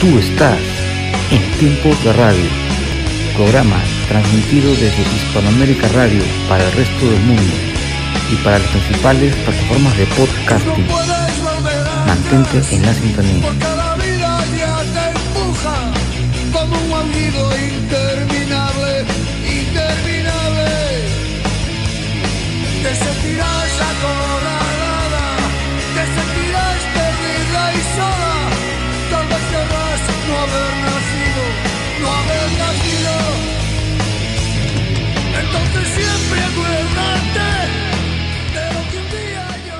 Tú estás en Tiempos de Radio, programa transmitido desde Hispanoamérica Radio para el resto del mundo y para las principales plataformas de podcasting. Mantente en la sintonía. Porque la vida ya te empuja como un aullido interminable, interminable. Te sentirás acorralada, te sentirás perdida y sola. Tal vez querrás no haber nacido, no haber nacido. Entonces siempre acuérdate de lo que un día yo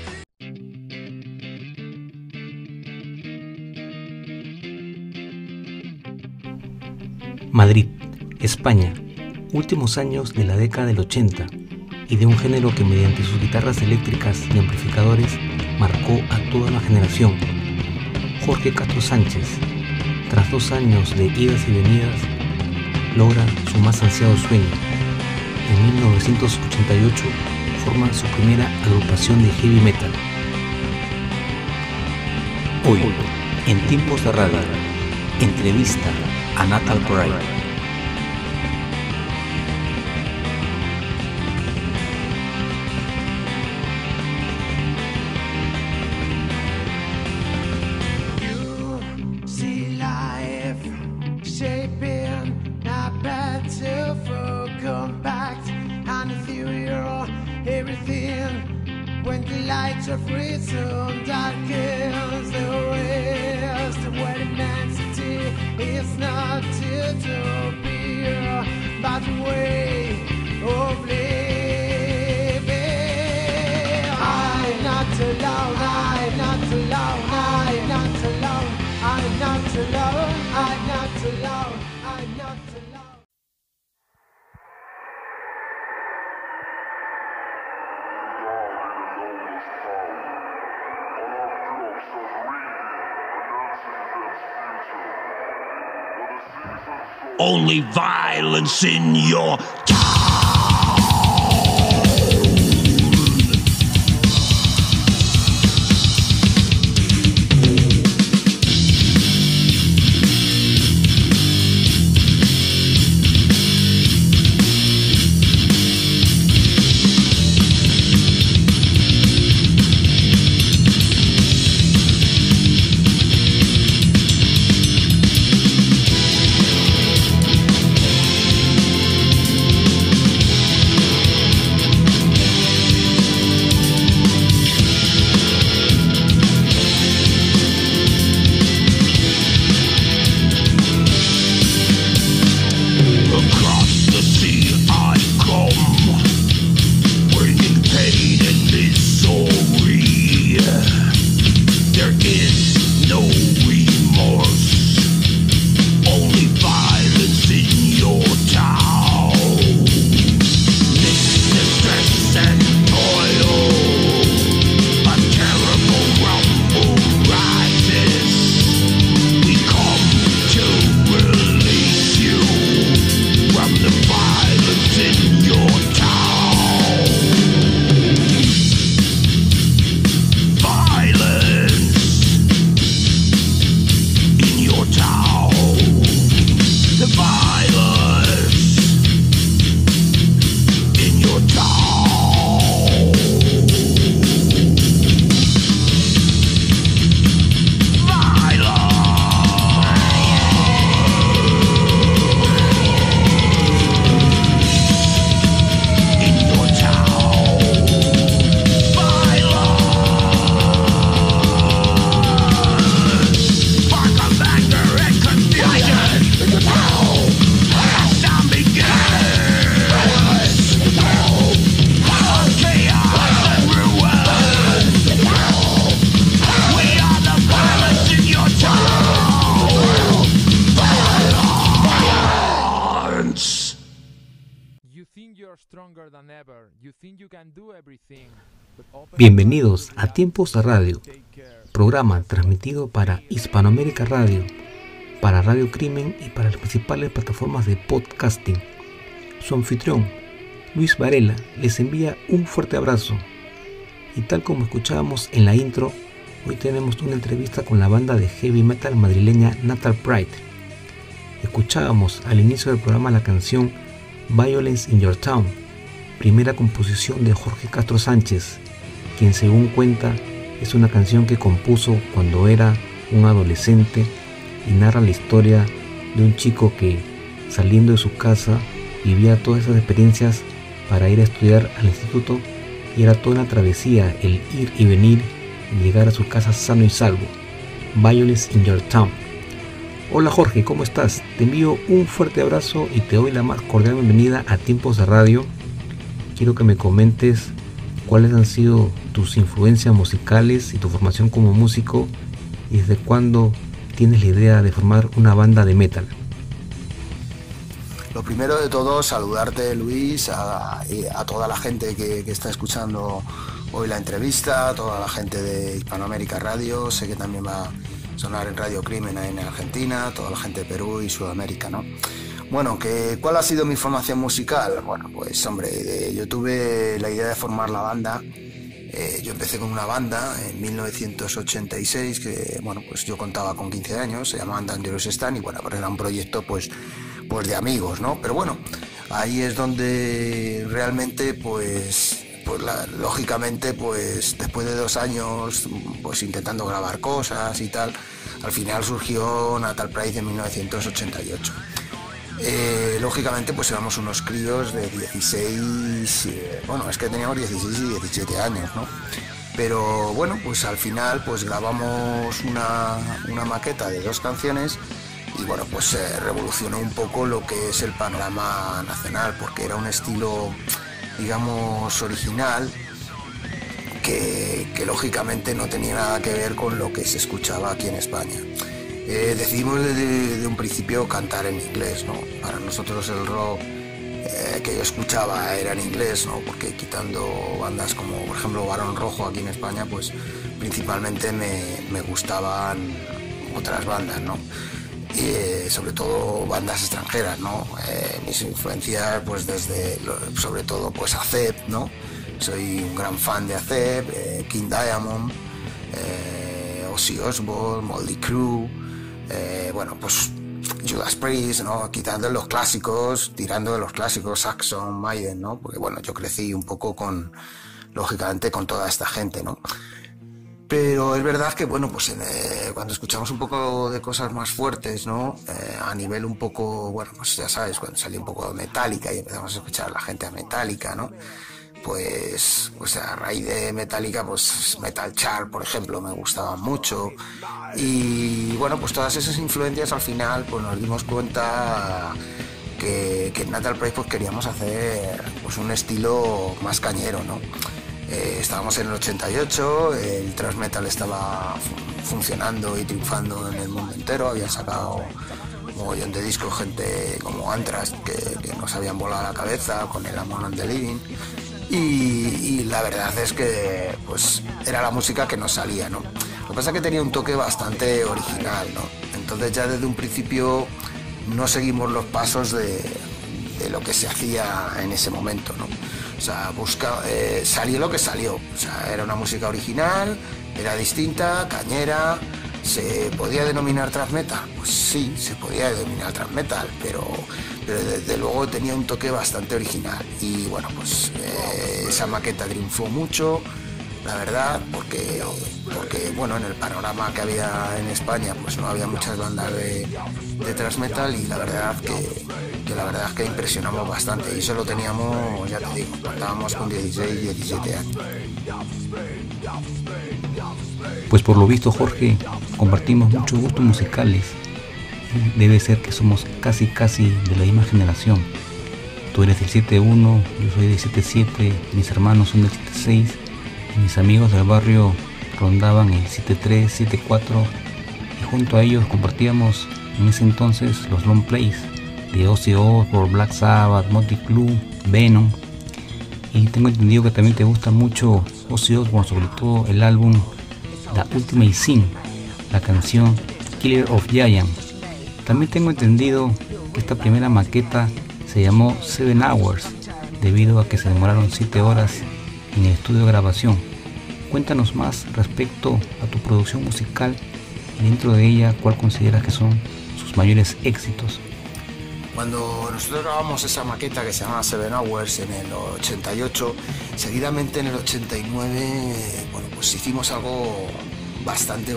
escribí. Madrid, España, últimos años de la década del 80 y de un género que mediante sus guitarras eléctricas y amplificadores marcó a toda una generación. Jorge Castro Sánchez, tras 2 años de idas y venidas, logra su más ansiado sueño. En 1988 forma su primera agrupación de heavy metal. Hoy, en Tiempos de Radio, entrevista a Natal Pride. Only violence in your Bienvenidos a Tiempos de Radio, programa transmitido para Hispanoamérica Radio, para Radio Crimen y para las principales plataformas de podcasting. Su anfitrión, Luis Varela, les envía un fuerte abrazo. Y tal como escuchábamos en la intro, Hoy tenemos una entrevista con la banda de heavy metal madrileña Natal Pride. Escuchábamos al inicio del programa la canción Violence in Your Town, primera composición de Jorge Castro Sánchez, quien según cuenta es una canción que compuso cuando era un adolescente y narra la historia de un chico que, saliendo de su casa, vivía todas esas experiencias para ir a estudiar al instituto, y era toda una travesía el ir y venir y llegar a su casa sano y salvo. Violence in Your Town. Hola Jorge, ¿cómo estás? Te envío un fuerte abrazo y te doy la más cordial bienvenida a Tiempos de Radio. Quiero que me comentes cuáles han sido tus influencias musicales y tu formación como músico y desde cuándo tienes la idea de formar una banda de metal. Lo primero de todo, saludarte, Luis, a toda la gente que está escuchando hoy la entrevista, a toda la gente de Hispanoamérica Radio. Sé que también va a sonar en Radio Crimen en Argentina, toda la gente de Perú y Sudamérica, ¿no? Bueno, ¿cuál ha sido mi formación musical? Bueno, pues hombre, yo tuve la idea de formar la banda. Yo empecé con una banda en 1986 que, bueno, pues yo contaba con 15 años, se llamaba Dangerous Stan y bueno, pues era un proyecto pues de amigos, ¿no? Pero bueno, ahí es donde realmente lógicamente pues después de 2 años pues intentando grabar cosas y tal, al final surgió Natal Pride en 1988. Lógicamente pues éramos unos críos de 16, bueno, es que teníamos 16 y 17 años, ¿no? Pero bueno, pues al final pues grabamos una maqueta de 2 canciones y bueno, pues se revolucionó un poco lo que es el panorama nacional, porque era un estilo, digamos, original, que lógicamente no tenía nada que ver con lo que se escuchaba aquí en España. Decidimos desde un principio cantar en inglés, ¿no? Para nosotros el rock que yo escuchaba era en inglés, ¿no? Porque quitando bandas como, por ejemplo, Barón Rojo aquí en España, pues principalmente me gustaban otras bandas, ¿no? Y sobre todo bandas extranjeras, ¿no? Mis influencias, pues sobre todo, pues ACEP, ¿no? Soy un gran fan de ACEP, King Diamond, Ozzy Osbourne, Motley Crue, bueno, pues Judas Priest, ¿no? Quitando los clásicos, tirando de los clásicos, Saxon, Maiden, ¿no? Porque bueno, yo crecí un poco lógicamente con toda esta gente, ¿no? Pero es verdad que, bueno, pues cuando escuchamos un poco de cosas más fuertes, ¿no? A nivel un poco, bueno, pues ya sabes, cuando salió un poco de Metallica y empezamos a escuchar a la gente a Metallica, ¿no? Pues a raíz de Metallica, pues Metal Chart, por ejemplo, me gustaban mucho. Y bueno, pues todas esas influencias al final, pues nos dimos cuenta que en Natal Pride pues queríamos hacer pues un estilo más cañero, ¿no? Estábamos en el 88, el thrash metal estaba funcionando y triunfando en el mundo entero, habían sacado un mogollón de discos, gente como Anthrax que nos habían volado la cabeza con el Amon and the Living, y la verdad es que pues era la música que nos salía, ¿no? Lo que pasa es que tenía un toque bastante original, ¿no? Entonces ya desde un principio no seguimos los pasos de lo que se hacía en ese momento, ¿no? O sea, salió lo que salió. O sea, era una música original, era distinta, cañera. ¿Se podía denominar thrash metal? Pues sí, se podía denominar thrash metal, pero desde luego tenía un toque bastante original. Y bueno, pues esa maqueta triunfó mucho, la verdad, porque bueno, en el panorama que había en España, pues no había muchas bandas de thrash metal, y la verdad que impresionamos bastante, y eso lo teníamos, ya te digo, estábamos con 16, 17 años. Pues por lo visto, Jorge, compartimos muchos gustos musicales. Debe ser que somos casi de la misma generación. Tú eres del 7-1, yo soy del 7-7, mis hermanos son del 7-6, y mis amigos del barrio rondaban el 7-3, 7-4, y junto a ellos compartíamos en ese entonces los long plays de Ozzy Osbourne, Black Sabbath, Motley Crue, Venom. Y tengo entendido que también te gusta mucho Ozzy Osbourne, sobre todo el álbum The Ultimate Sin, la canción Killer of Giants. También tengo entendido que esta primera maqueta se llamó 7 Hours, debido a que se demoraron 7 horas en el estudio de grabación. Cuéntanos más respecto a tu producción musical y dentro de ella, ¿cuál consideras que son sus mayores éxitos? Cuando nosotros grabamos esa maqueta que se llama Seven Hours en el 88, seguidamente en el 89, bueno, pues hicimos algo bastante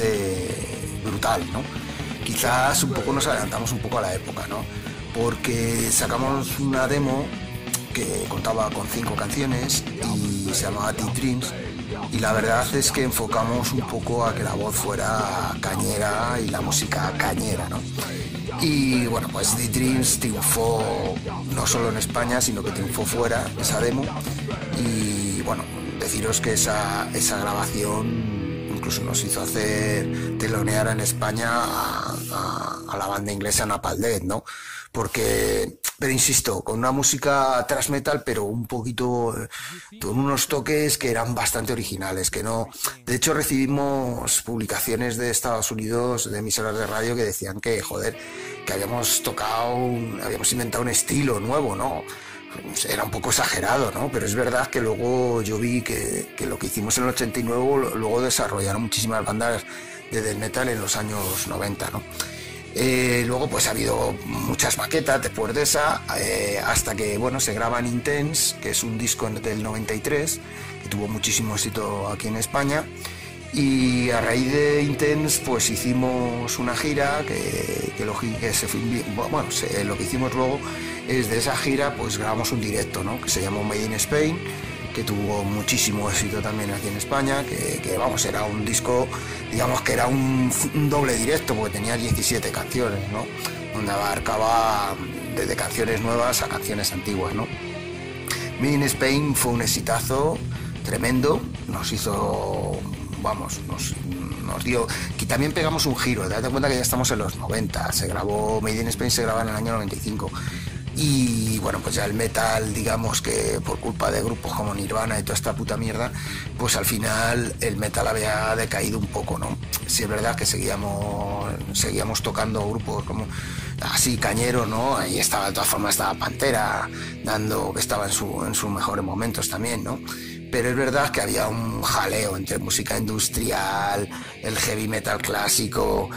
brutal, ¿no? Quizás un poco nos adelantamos un poco a la época, ¿no? Porque sacamos una demo que contaba con 5 canciones y se llamaba Deep Dreams, y la verdad es que enfocamos un poco a que la voz fuera cañera y la música cañera, ¿no? Y bueno, pues Deep Dreams triunfó no solo en España, sino que triunfó fuera, esa demo. Y bueno, deciros que esa grabación incluso nos hizo hacer telonear en España a la banda inglesa Napalm Death, ¿no? Pero insisto, con una música thrash metal, pero un poquito con unos toques que eran bastante originales, que no. De hecho, recibimos publicaciones de Estados Unidos, de emisoras de radio, que decían que, joder, que habíamos inventado un estilo nuevo, ¿no? Era un poco exagerado, ¿no? Pero es verdad que luego yo vi que lo que hicimos en el 89 luego desarrollaron muchísimas bandas de death metal en los años 90, ¿no? Luego pues ha habido muchas maquetas después de esa, hasta que bueno, se graba en Intense, que es un disco del 93 que tuvo muchísimo éxito aquí en España, y a raíz de Intense pues hicimos una gira lo que hicimos luego es de esa gira pues grabamos un directo, ¿no? Que se llamó Made in Spain, que tuvo muchísimo éxito también aquí en España, que vamos, era un disco, digamos que era un doble directo, porque tenía 17 canciones, ¿no? Donde abarcaba desde canciones nuevas a canciones antiguas, ¿no? Made in Spain fue un exitazo tremendo, nos hizo, vamos, nos dio, que también pegamos un giro, date cuenta que ya estamos en los 90, se grabó, Made in Spain se graba en el año 95. Y bueno, pues ya el metal, digamos que por culpa de grupos como Nirvana y toda esta puta mierda, pues al final el metal había decaído un poco, ¿no? Sí es verdad que seguíamos tocando grupos como así cañeros, ¿no? Ahí estaba, de todas formas estaba Pantera, que estaba en sus mejores momentos también, ¿no? Pero es verdad que había un jaleo entre música industrial, el heavy metal clásico,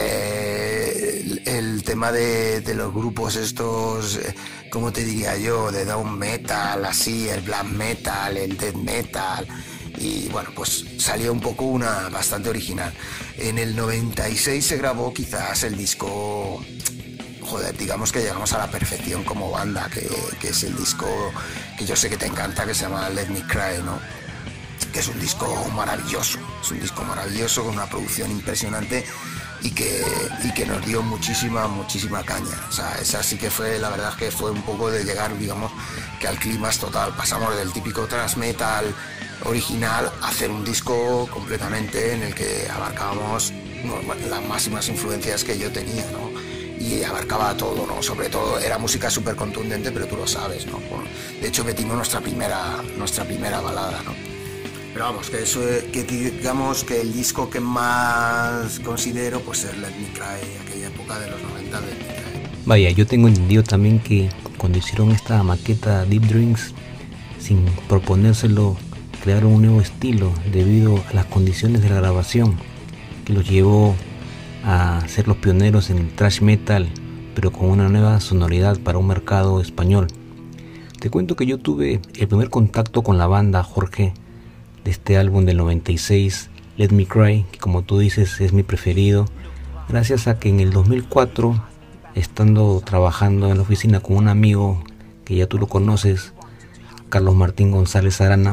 el tema de los grupos estos, ¿cómo te diría yo? De down metal, así, el black metal, el death metal, y bueno, pues salió un poco bastante original. En el 96 se grabó quizás el disco, joder, digamos que llegamos a la perfección como banda, que es el disco que yo sé que te encanta, que se llama Let Me Cry, ¿no? Que es un disco maravilloso, con una producción impresionante y que nos dio muchísima caña. O sea, esa sí que fue, la verdad que fue un poco de llegar, digamos, que al clímax total. Pasamos del típico thrash metal original a hacer un disco completamente en el que abarcábamos las máximas influencias que yo tenía, ¿no? Y abarcaba todo, ¿no? Sobre todo era música súper contundente, pero tú lo sabes, ¿no? Bueno, de hecho metimos nuestra primera balada, ¿no? Pero vamos, que digamos que el disco que más considero pues es Let Me Cry, aquella época de los 90 de Let Me Cry. Vaya, yo tengo entendido también que cuando hicieron esta maqueta Deep Dreams, sin proponérselo, crearon un nuevo estilo debido a las condiciones de la grabación que los llevó a ser los pioneros en el thrash metal, pero con una nueva sonoridad para un mercado español. Te cuento que yo tuve el primer contacto con la banda, Jorge, de este álbum del 96, Let Me Cry, que como tú dices es mi preferido, gracias a que en el 2004, estando trabajando en la oficina con un amigo que ya tú lo conoces, Carlos Martín González Arana,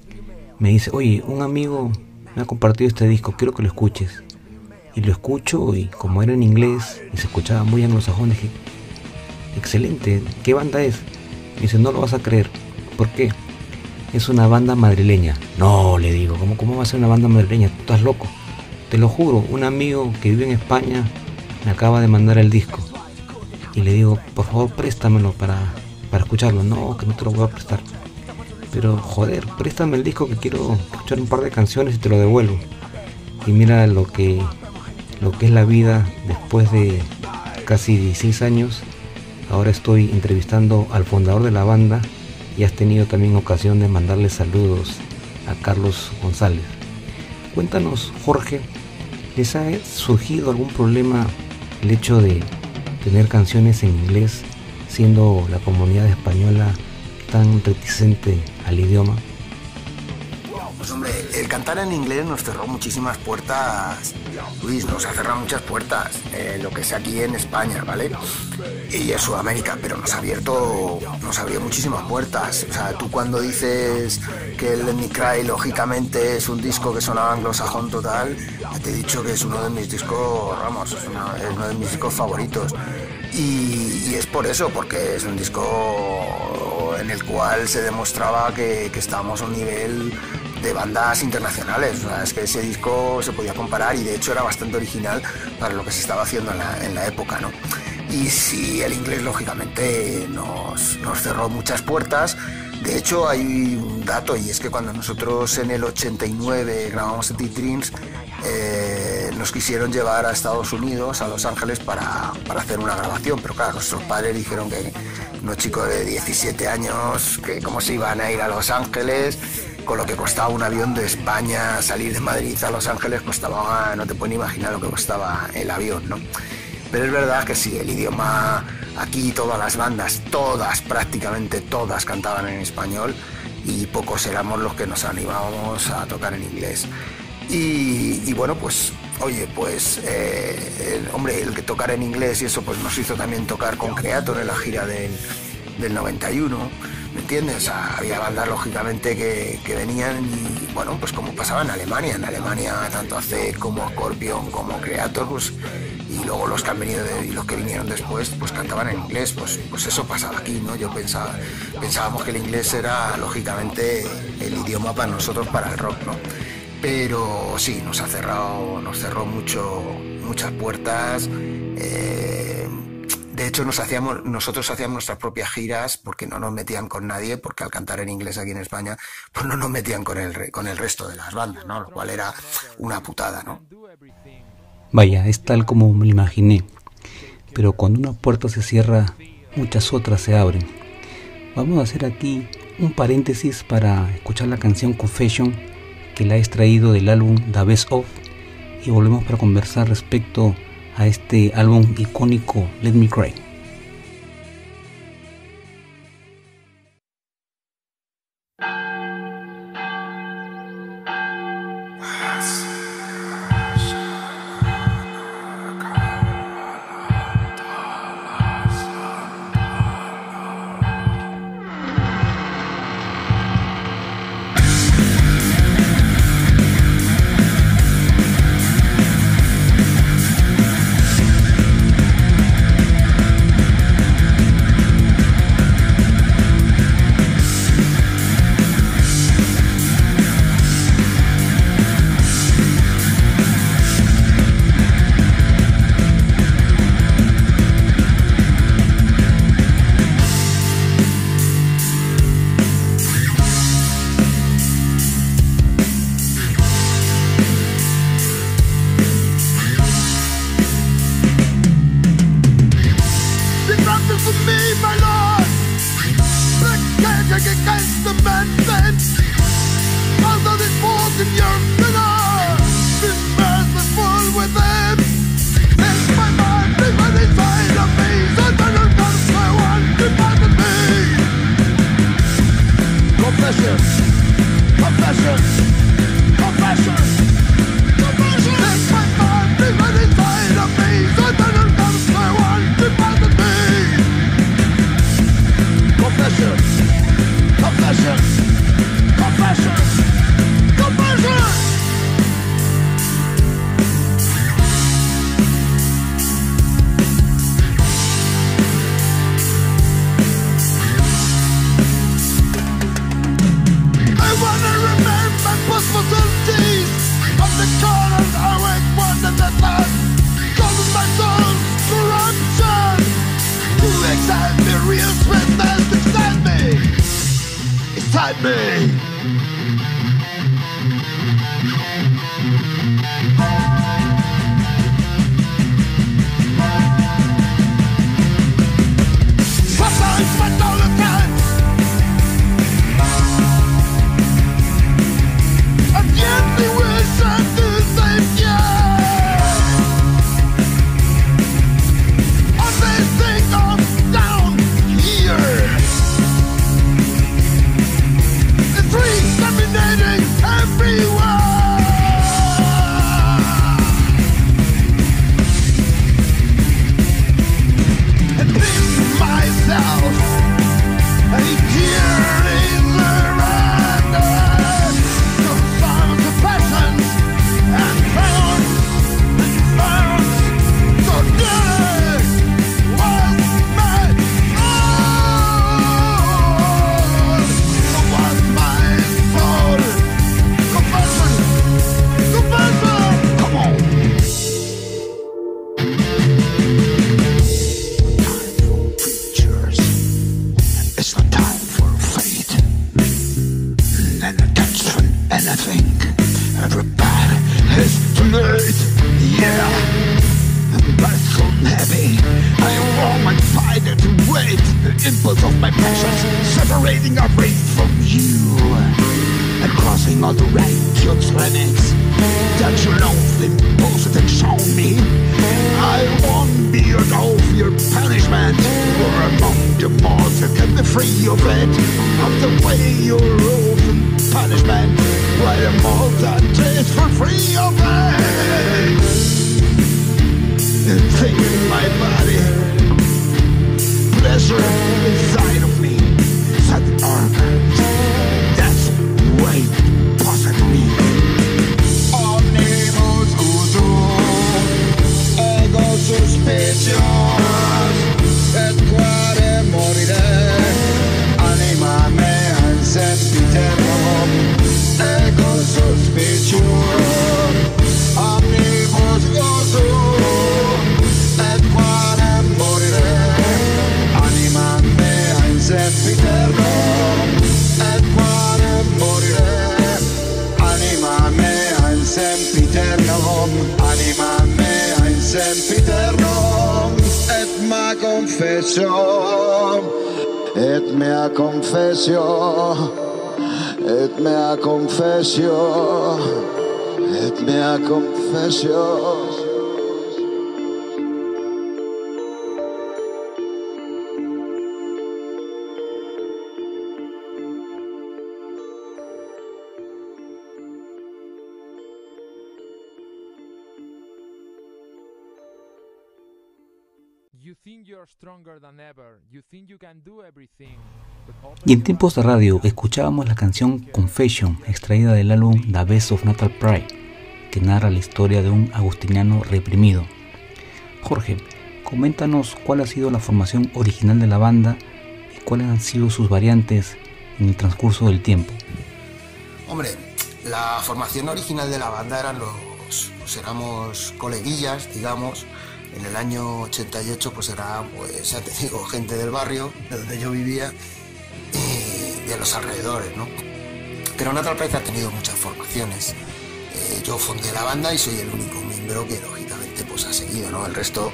me dice, oye, un amigo me ha compartido este disco, quiero que lo escuches. Y lo escucho, y como era en inglés y se escuchaba muy anglosajón, dije, excelente, ¿qué banda es? Me dice, no lo vas a creer. ¿Por qué? Es una banda madrileña. No, le digo, ¿cómo va a ser una banda madrileña? Tú estás loco. Te lo juro, un amigo que vive en España me acaba de mandar el disco. Y le digo, por favor, préstamelo para escucharlo. No, que no te lo voy a prestar. Pero, joder, préstame el disco, que quiero escuchar un par de canciones y te lo devuelvo. Y mira lo que es la vida después de casi 16 años. Ahora estoy entrevistando al fundador de la banda y has tenido también ocasión de mandarle saludos a Carlos González. Cuéntanos, Jorge, ¿les ha surgido algún problema el hecho de tener canciones en inglés siendo la comunidad española tan reticente al idioma? Pues hombre, el cantar en inglés nos cerró muchísimas puertas, Luis, nos ha cerrado muchas puertas, lo que sea aquí en España, ¿vale? Y en Sudamérica, pero nos ha abierto muchísimas puertas. O sea, tú cuando dices que el Let Me Cry, lógicamente, es un disco que sonaba anglosajón total, ya te he dicho que es uno de mis discos, vamos, es uno de mis discos favoritos. Y es por eso, porque es un disco en el cual se demostraba que estábamos a un nivel de bandas internacionales. O sea, es que ese disco se podía comparar y de hecho era bastante original para lo que se estaba haciendo en la época, ¿no? Y sí, el inglés lógicamente nos cerró muchas puertas. De hecho hay un dato, y es que cuando nosotros en el 89 grabamos Deep Dreams, nos quisieron llevar a Estados Unidos, a Los Ángeles, para hacer una grabación, pero claro, nuestros padres dijeron que unos chicos de 17 años, que cómo se iban a ir a Los Ángeles, con lo que costaba un avión de España, salir de Madrid a Los Ángeles costaba, no te puedes ni imaginar lo que costaba el avión, ¿no? Pero es verdad que sí, el idioma, aquí todas las bandas, prácticamente todas cantaban en español y pocos éramos los que nos animábamos a tocar en inglés. Y bueno, pues, oye, pues, el que tocar en inglés y eso pues nos hizo también tocar con Creator en la gira del 91, ¿me entiendes? O sea, había bandas lógicamente que venían y, bueno, pues como pasaba en Alemania tanto AC como Scorpion como Creator, pues, y luego los que han venido y los que vinieron después, pues cantaban en inglés, pues eso pasaba aquí, ¿no? Pensábamos que el inglés era lógicamente el idioma para nosotros, para el rock, ¿no? Pero sí, nos cerró muchas puertas. De hecho, nosotros hacíamos nuestras propias giras porque no nos metían con nadie, porque al cantar en inglés aquí en España, pues no nos metían con el resto de las bandas, ¿no? Lo cual era una putada, ¿no? Vaya, es tal como me lo imaginé, pero cuando una puerta se cierra, muchas otras se abren. Vamos a hacer aquí un paréntesis para escuchar la canción Confession, que la he extraído del álbum The Best Of, y volvemos para conversar respecto a este álbum icónico Let Me Cry. hate, the impulse of my passions, separating our faith from you, and crossing all the righteous limits that your love imposed and shown me. I won't be of your punishment, or among the moths that can be free of it, of the way your rules and punishment, why the moth that tastes for free of it. The thing in my body, pleasure inside of me, sudden organs, that's weight possessed me. Omnibus uso, ego suspicious, et quare morire, anima mea in sempiterno, ego suspicious, omnibus uso, et quare morire, anima mea in sempiterno, et quare morire, anima mea in sempiternum, anima mea in sempiternum, et mea confessio, et mea confessio, et mea confessio, et mea confessio. Y en tiempos de radio escuchábamos la canción Confession, extraída del álbum The Best of Natal Pride, que narra la historia de un agustiniano reprimido. Jorge, coméntanos cuál ha sido la formación original de la banda y cuáles han sido sus variantes en el transcurso del tiempo. Hombre, la formación original de la banda éramos coleguillas, digamos. En el año 88 pues era, pues ya te digo, gente del barrio, de donde yo vivía, y de los alrededores, ¿no? Pero Natal Pride ha tenido muchas formaciones. Yo fundé la banda y soy el único miembro que lógicamente pues ha seguido, ¿no? El resto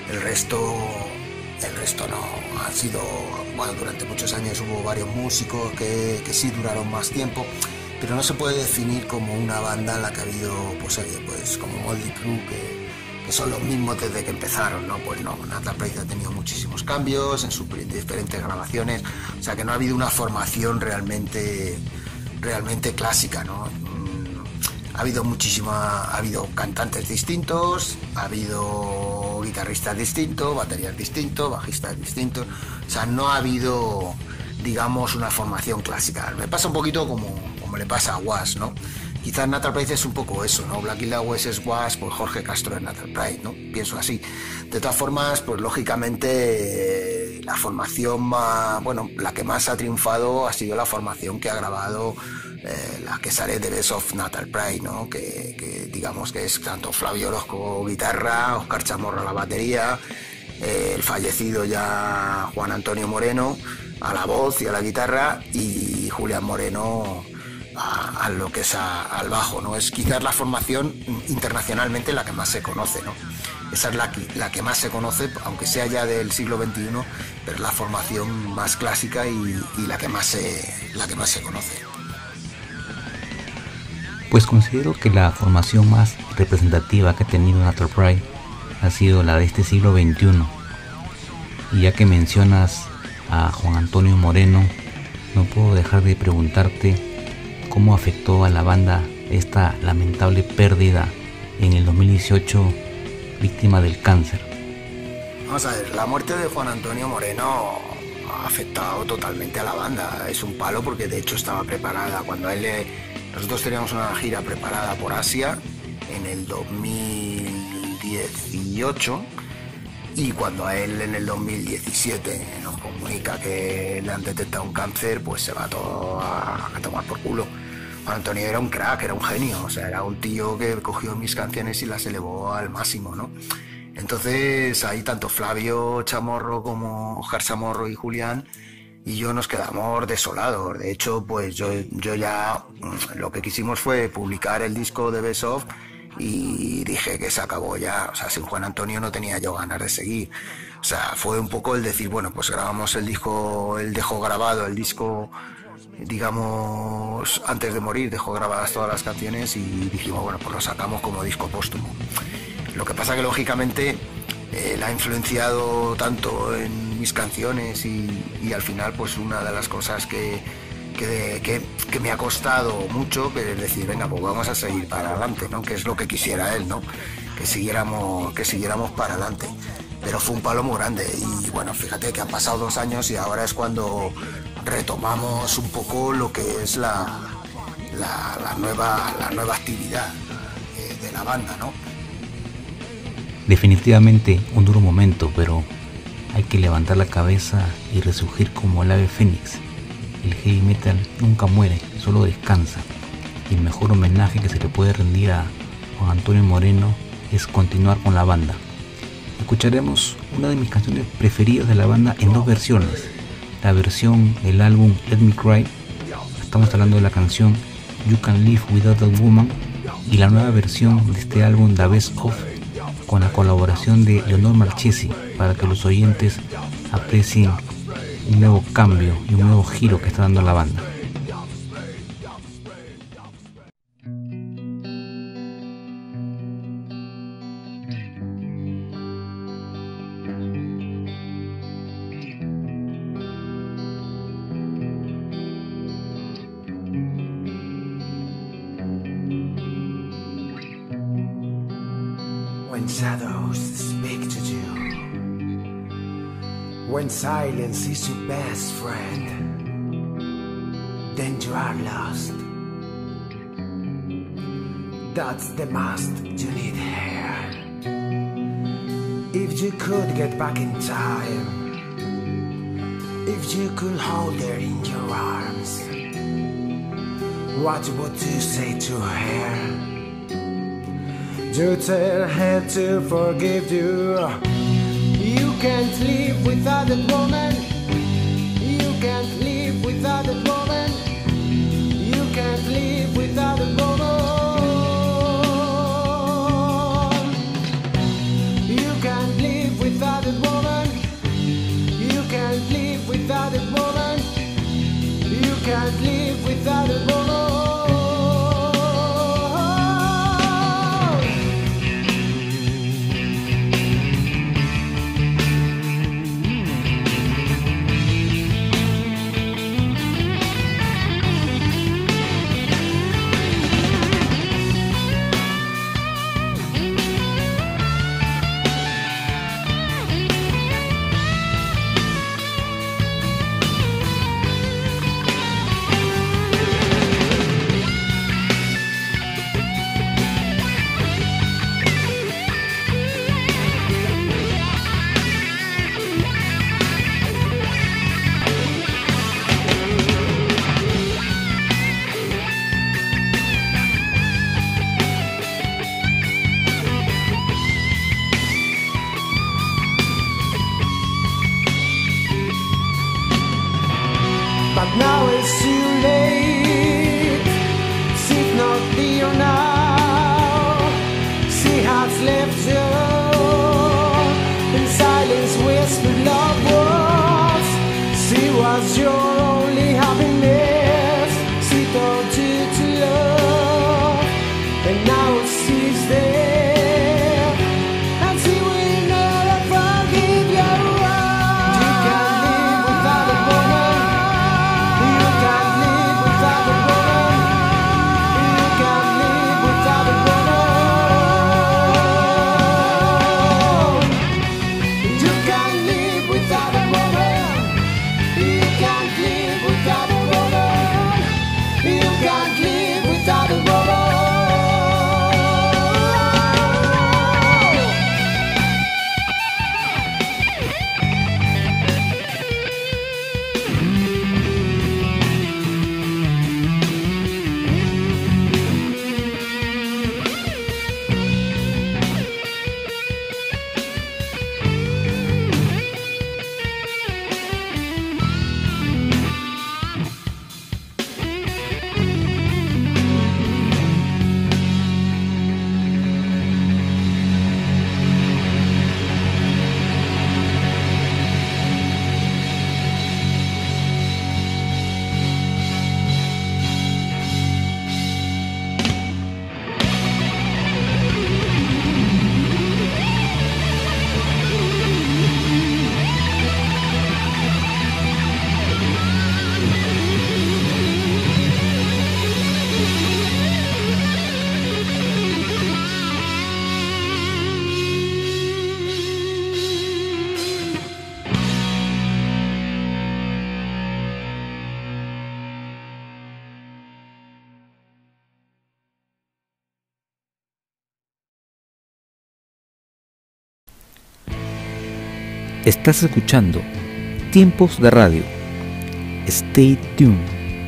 no. Ha sido, bueno, durante muchos años hubo varios músicos que sí duraron más tiempo, pero no se puede definir como una banda en la que ha habido, pues como Motley Crue, que son los mismos desde que empezaron, ¿no? Pues no, Natal Pride ha tenido muchísimos cambios en sus diferentes grabaciones, o sea que no ha habido una formación realmente clásica, ¿no? Ha habido cantantes distintos, ha habido guitarristas distintos, baterías distintos, bajistas distintos, o sea, no ha habido, digamos, una formación clásica. Me pasa un poquito como le pasa a Was, ¿no? Quizás Natal Pride es un poco eso, ¿no? Black Lawless es Was, pues Jorge Castro es Natal Pride, ¿no? Pienso así. De todas formas, pues lógicamente la formación la que más ha triunfado ha sido la formación que ha grabado la que sale de Best of Natal Pride, ¿no? Que digamos que es tanto Flavio Orozco guitarra, Óscar Chamorro a la batería, el fallecido ya Juan Antonio Moreno a la voz y a la guitarra, y Julián Moreno a lo que es al bajo, ¿no? Es quizás la formación internacionalmente la que más se conoce, ¿no? Esa es la que más se conoce, aunque sea ya del siglo XXI, pero es la formación más clásica y la que más se conoce. Pues considero que la formación más representativa que ha tenido Natal Pride ha sido la de este siglo XXI. Y ya que mencionas a Juan Antonio Moreno, no puedo dejar de preguntarte cómo afectó a la banda esta lamentable pérdida en el 2018, víctima del cáncer. Vamos a ver, la muerte de Juan Antonio Moreno ha afectado totalmente a la banda. Es un palo porque de hecho estaba preparada. Nosotros teníamos una gira preparada por Asia en el 2018, y cuando a él en el 2017 nos comunica que le han detectado un cáncer, pues se va todo a tomar por culo. Juan Antonio era un crack, era un genio, o sea, era un tío que cogió mis canciones y las elevó al máximo, ¿no? Entonces ahí tanto Flavio Chamorro como Óscar Chamorro y Julián y yo nos quedamos desolados. De hecho, pues yo ya lo que quisimos fue publicar el disco de Best Of y dije que se acabó ya. O sea, sin Juan Antonio no tenía yo ganas de seguir. O sea, fue un poco el decir, bueno, pues grabamos el disco, él dejó grabado el disco, digamos, antes de morir, dejó grabadas todas las canciones y dijimos, bueno, pues lo sacamos como disco póstumo. Lo que pasa que lógicamente la ha influenciado tanto en mis canciones y al final pues una de las cosas que me ha costado mucho, pero es decir, venga, pues vamos a seguir para adelante, ¿no? Que es lo que quisiera él, ¿no? Que siguiéramos para adelante. Pero fue un palo muy grande y bueno, fíjate que han pasado 2 años y ahora es cuando retomamos un poco lo que es la nueva actividad de la banda, ¿no? Definitivamente un duro momento, pero hay que levantar la cabeza y resurgir como el ave fénix. El heavy metal nunca muere, solo descansa. Y el mejor homenaje que se le puede rendir a Juan Antonio Moreno es continuar con la banda. Escucharemos una de mis canciones preferidas de la banda en 2 versiones. La versión del álbum Let Me Cry, estamos hablando de la canción You Can Live Without a Woman, y la nueva versión de este álbum The Best Of, con la colaboración de Leonor Marchesi, para que los oyentes aprecien un nuevo cambio y un nuevo giro que está dando la banda. When shadows speak to you, when silence is your best friend, then you are lost. That's the most you need here. If you could get back in time, if you could hold her in your arms, what would you say to her? You tell her to forgive you. You can't live without that woman. You can't live without that woman. You can't live without that woman. You can't live without that woman. You can't live without that woman. You can't live without that woman. Estás escuchando Tiempos de Radio. Stay tuned.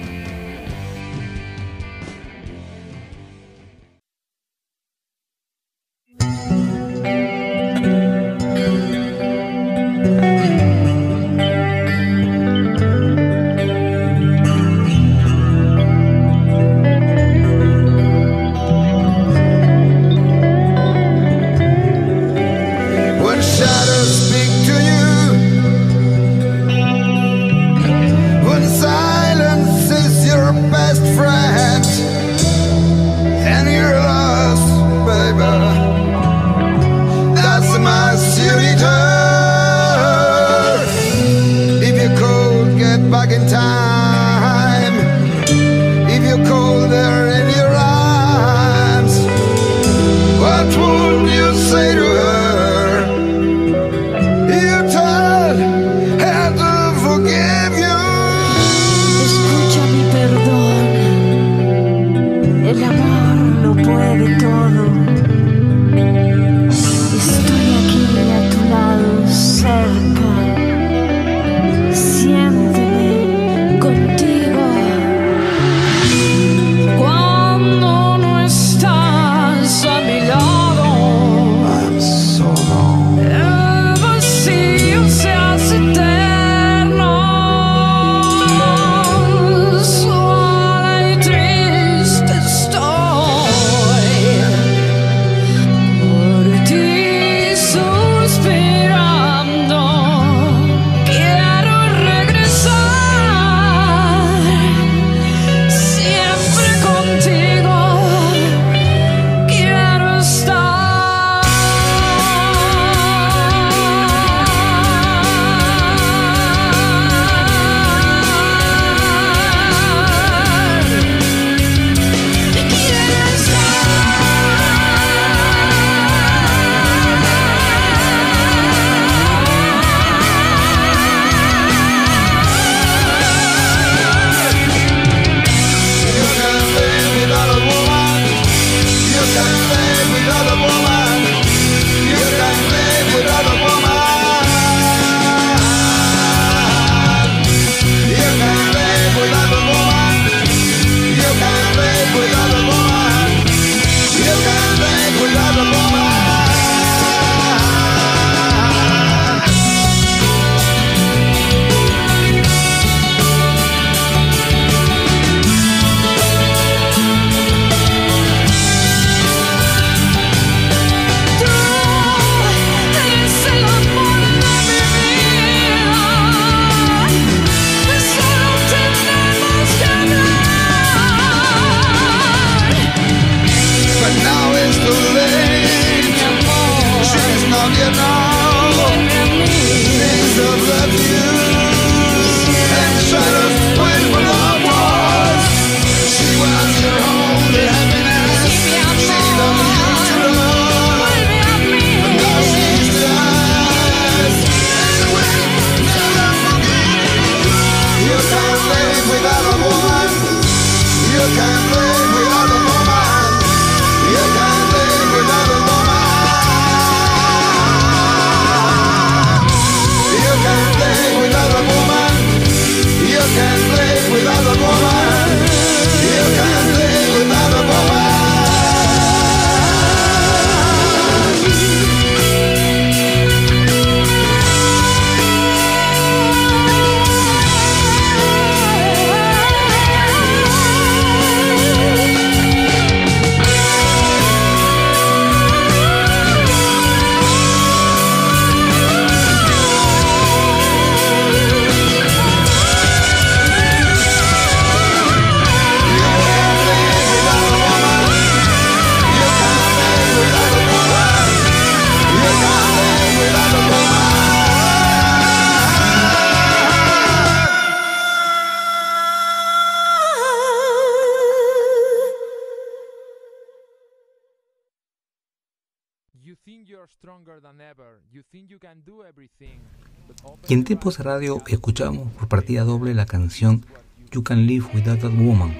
Y en Tiempos de Radio escuchamos por partida doble la canción You Can Live Without That Woman,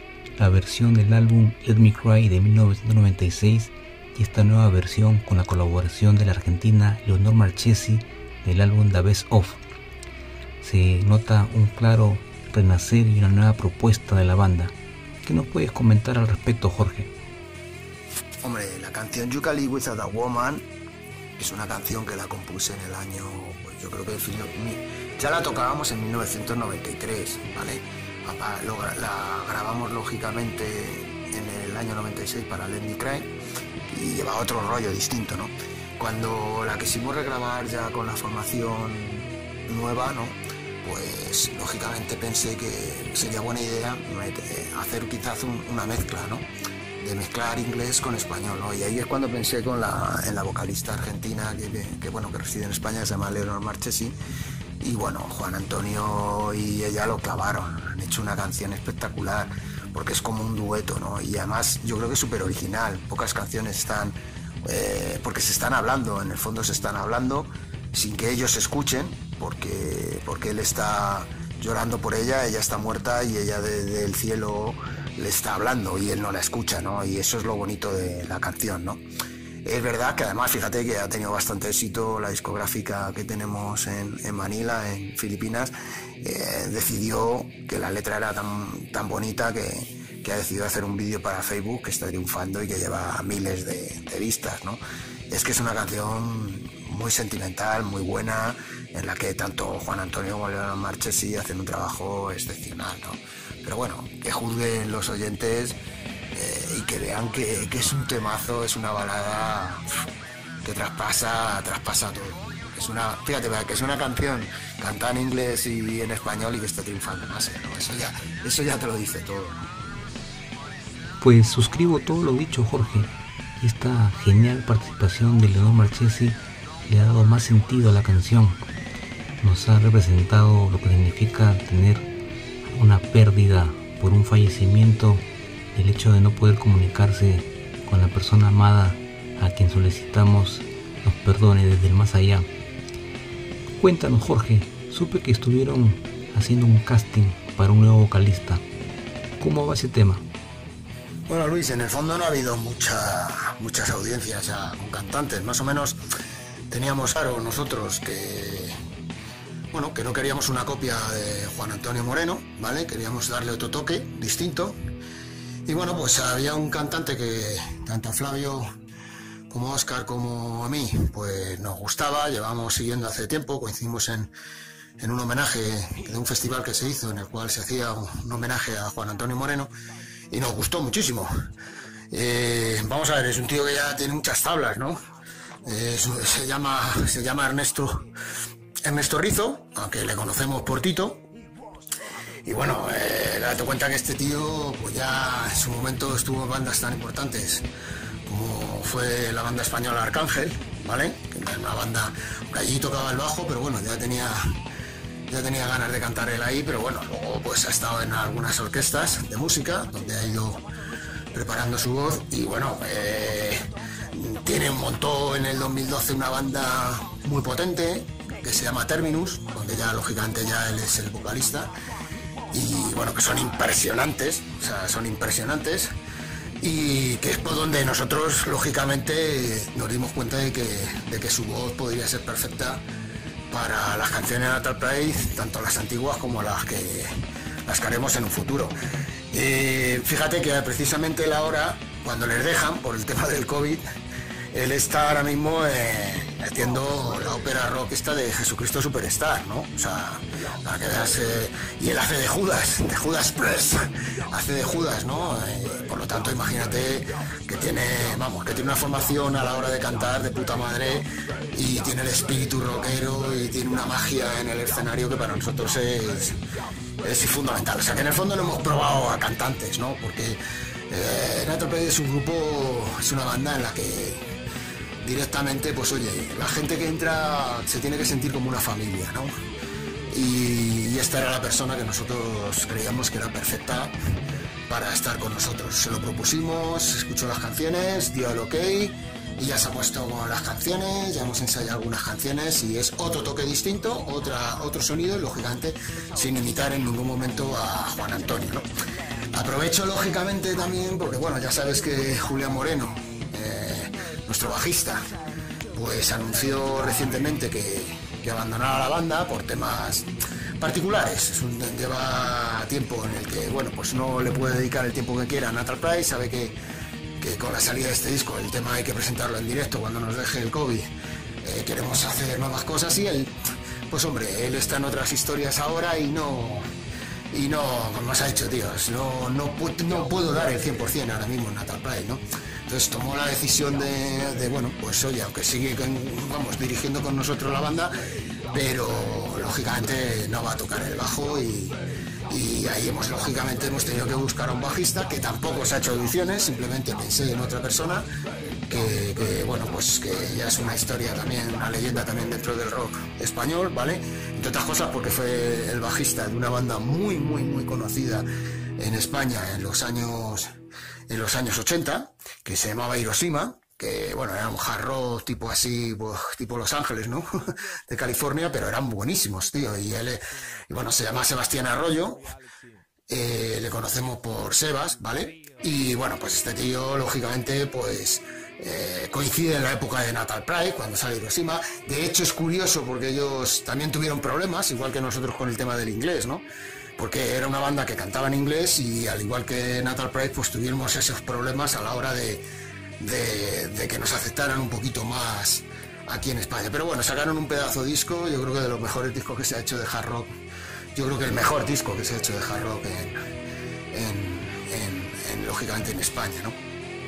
la versión del álbum Let Me Cry de 1996 y esta nueva versión con la colaboración de la argentina Leonor Marchesi del álbum The Best Of. Se nota un claro renacer y una nueva propuesta de la banda. ¿Qué nos puedes comentar al respecto, Jorge? Hombre, la canción You Can Live Without a Woman es una canción que la compuse en el año, pues yo creo que ya la tocábamos en 1993, ¿vale? La grabamos lógicamente en el año 96 para Let Me Cry y lleva otro rollo distinto, ¿no? Cuando la quisimos regrabar ya con la formación nueva, ¿no? Pues lógicamente pensé que sería buena idea hacer quizás una mezcla, ¿no? De mezclar inglés con español, ¿no? Y ahí es cuando pensé en la vocalista argentina que reside en España, se llama Leonor Marchesi. Y bueno, Juan Antonio y ella lo clavaron, han hecho una canción espectacular, porque es como un dueto, ¿no? Y además yo creo que es súper original, pocas canciones están, porque se están hablando, en el fondo se están hablando, sin que ellos escuchen, porque él está llorando por ella está muerta y ella del cielo le está hablando y él no la escucha, ¿no? Y eso es lo bonito de la canción, ¿no? Es verdad que además, fíjate que ha tenido bastante éxito la discográfica que tenemos en Manila, en Filipinas, decidió que la letra era tan bonita que ha decidido hacer un vídeo para Facebook que está triunfando y que lleva miles de vistas, ¿no? Es que es una canción muy sentimental, muy buena, en la que tanto Juan Antonio como Leonor Marchesi hacen un trabajo excepcional, ¿no? Pero bueno, que juzguen los oyentes y que vean que es un temazo, es una balada que traspasa todo. Fíjate, que es una canción cantada en inglés y en español y que está triunfando más, ¿no? Eso ya te lo dice todo, ¿no? Pues suscribo todo lo dicho, Jorge. Y esta genial participación de Leonor Marchesi le ha dado más sentido a la canción. Nos ha representado lo que significa tener una pérdida por un fallecimiento, el hecho de no poder comunicarse con la persona amada a quien solicitamos nos perdone desde el más allá. Cuéntanos, Jorge, supe que estuvieron haciendo un casting para un nuevo vocalista. ¿Cómo va ese tema? Bueno, Luis, en el fondo no ha habido muchas audiencias ya con cantantes. Más o menos teníamos claro nosotros que no queríamos una copia de Juan Antonio Moreno, ¿vale? Queríamos darle otro toque distinto. Y bueno, pues había un cantante que tanto a Flavio como a Óscar como a mí, pues nos gustaba, llevábamos siguiendo hace tiempo, coincidimos en un homenaje de un festival que se hizo en el cual se hacía un homenaje a Juan Antonio Moreno y nos gustó muchísimo. Vamos a ver, es un tío que ya tiene muchas tablas, ¿no? Se llama Ernesto Rizzo, aunque le conocemos por Tito. Y bueno, date cuenta que este tío pues ya en su momento estuvo en bandas tan importantes como fue la banda española Arcángel, ¿vale? Que era una banda que allí tocaba el bajo, pero bueno, ya tenía ganas de cantar él ahí, pero bueno, luego pues ha estado en algunas orquestas de música donde ha ido preparando su voz y bueno, montó en el 2012 una banda muy potente que se llama Terminus, donde ya lógicamente ya él es el vocalista y bueno, que son impresionantes, y que es por donde nosotros lógicamente nos dimos cuenta de que su voz podría ser perfecta para las canciones de Natal Pride, tanto las antiguas como las que haremos en un futuro. Fíjate que precisamente él ahora, cuando les dejan por el tema del COVID, él está ahora mismo haciendo la ópera rock esta de Jesucristo Superstar, ¿no? O sea, para que veas, y él hace de Judas Press, hace de Judas, ¿no? Por lo tanto, imagínate que tiene una formación a la hora de cantar de puta madre y tiene el espíritu rockero y tiene una magia en el escenario que para nosotros es fundamental. O sea, que en el fondo lo hemos probado a cantantes, ¿no? Porque Natal Pride es un grupo, es una banda en la que directamente, pues oye, la gente que entra se tiene que sentir como una familia, ¿no? Y esta era la persona que nosotros creíamos que era perfecta para estar con nosotros. Se lo propusimos, escuchó las canciones, dio el ok y ya se ha puesto con las canciones, ya hemos ensayado algunas canciones y es otro toque distinto, otro sonido y lógicamente sin imitar en ningún momento a Juan Antonio, ¿no? Aprovecho lógicamente también porque bueno, ya sabes que Julián Moreno, nuestro bajista, pues anunció recientemente que que abandonara la banda por temas particulares. Lleva tiempo en el que, bueno, pues no le puede dedicar el tiempo que quiera a Natal Pride, sabe que con la salida de este disco el tema hay que presentarlo en directo cuando nos deje el COVID, queremos hacer nuevas cosas, y él, pues hombre, él está en otras historias ahora y no, como has dicho, tíos, no puedo dar el 100% ahora mismo en Natal Pride, ¿no? Entonces tomó la decisión de bueno, pues oye, aunque sigue dirigiendo con nosotros la banda, pero lógicamente no va a tocar el bajo, y ahí lógicamente hemos tenido que buscar a un bajista, que tampoco se ha hecho audiciones, simplemente pensé en otra persona que bueno, pues que ya es una historia también, una leyenda también dentro del rock español, ¿vale? Entre otras cosas porque fue el bajista de una banda muy conocida en España en los años 80, que se llamaba Hiroshima, que bueno, era un hard rock tipo así, pues, tipo Los Ángeles, ¿no? De California, pero eran buenísimos, tío. Y bueno, se llama Sebastián Arroyo, le conocemos por Sebas, ¿vale? Y bueno, pues este tío, lógicamente, pues coincide en la época de Natal Pride, cuando sale Hiroshima. De hecho, es curioso porque ellos también tuvieron problemas, igual que nosotros con el tema del inglés, ¿no? Porque era una banda que cantaba en inglés, y al igual que Natal Pride, pues tuvimos esos problemas a la hora de que nos aceptaran un poquito más aquí en España. Pero bueno, sacaron un pedazo de disco, yo creo que de los mejores discos que se ha hecho de hard rock, yo creo que el mejor disco que se ha hecho de hard rock lógicamente en España, ¿no?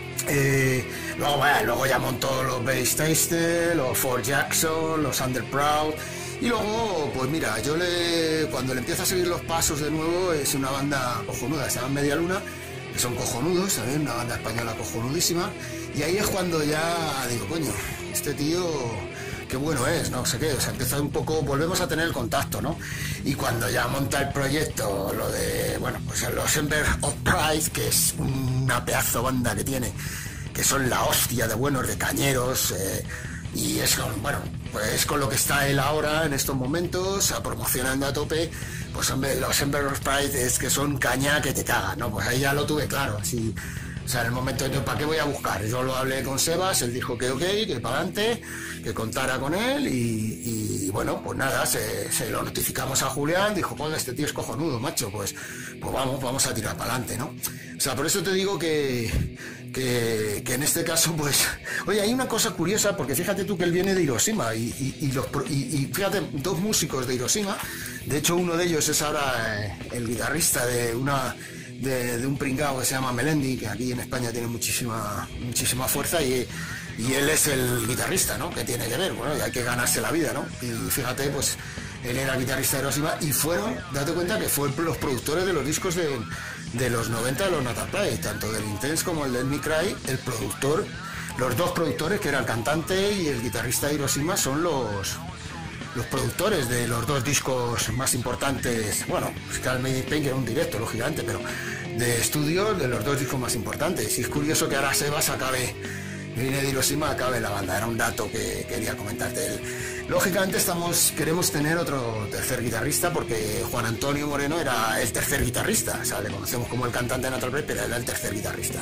Luego ya montó los Bass Taster, los Fort Jackson, los Underproud, y luego, pues mira, cuando le empiezo a seguir los pasos de nuevo, es una banda cojonuda, se llama Media Luna, que son cojonudos, ¿sabes? Una banda española cojonudísima, y ahí es cuando ya digo, coño, este tío, qué bueno es, no sé qué, o sea, empieza un poco, volvemos a tener el contacto, ¿no? Y cuando ya monta el proyecto, lo de, bueno, pues los Embers of Pride, que es una pedazo banda que tiene, que son la hostia de buenos, de cañeros, y es con lo que está él ahora en estos momentos, promocionando a tope, pues hombre, los Embers of Pride es que son caña que te cagan, ¿no? Pues ahí ya lo tuve claro, así. O sea, en el momento de ¿para qué voy a buscar? Yo lo hablé con Sebas, él dijo que ok, que para adelante, que contara con él, y bueno, pues nada, se lo notificamos a Julián, dijo, pues este tío es cojonudo, macho, pues vamos a tirar para adelante, ¿no? O sea, por eso te digo que en este caso, pues, oye, hay una cosa curiosa, porque fíjate tú que él viene de Hiroshima, y fíjate, dos músicos de Hiroshima, de hecho uno de ellos es ahora el guitarrista de un pringao que se llama Melendi, que aquí en España tiene muchísima fuerza, y él es el guitarrista, ¿no? Que tiene que ver, bueno, y hay que ganarse la vida, ¿no? Y fíjate, pues él era guitarrista de Hiroshima, y date cuenta que fueron los productores de los discos de los 90 de los Natal Pride, tanto del Intense como el del Me Cry, los dos productores, que era el cantante y el guitarrista de Hiroshima, son los productores de los dos discos más importantes, bueno, Call Me Pain, que era un directo, lógicamente, pero de estudio, de los dos discos más importantes. Y es curioso que ahora Sebas viene de Hiroshima, acabe la banda. Era un dato que quería comentarte. Lógicamente queremos tener otro tercer guitarrista, porque Juan Antonio Moreno era el tercer guitarrista, o sea, le conocemos como el cantante de Natal Pride, pero era el tercer guitarrista.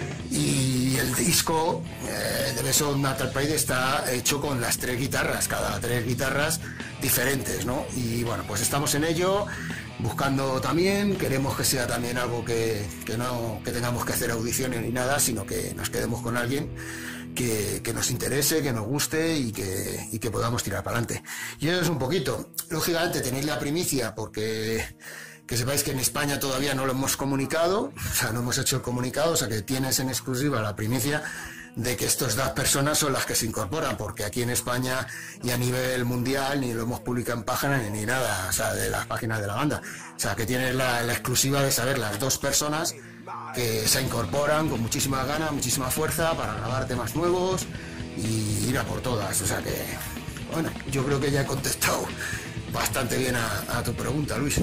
Y el disco de Best of Natal Pride está hecho con las tres guitarras, cada tres guitarras diferentes, ¿no? Y bueno, pues estamos en ello, buscando también, queremos que sea también algo que tengamos que hacer audiciones ni nada, sino que nos quedemos con alguien que nos interese, que nos guste y que podamos tirar para adelante. Y eso es un poquito. Lógicamente tenéis la primicia, porque que sepáis que en España todavía no lo hemos comunicado, o sea, no hemos hecho el comunicado, o sea, que tienes en exclusiva la primicia de que estas dos personas son las que se incorporan, porque aquí en España y a nivel mundial ni lo hemos publicado en páginas ni nada, o sea, de las páginas de la banda. O sea, que tienes la exclusiva de saber las dos personas que se incorporan con muchísimas ganas, muchísima fuerza para grabar temas nuevos y ir a por todas. O sea que, bueno, yo creo que ya he contestado bastante bien a tu pregunta, Luis.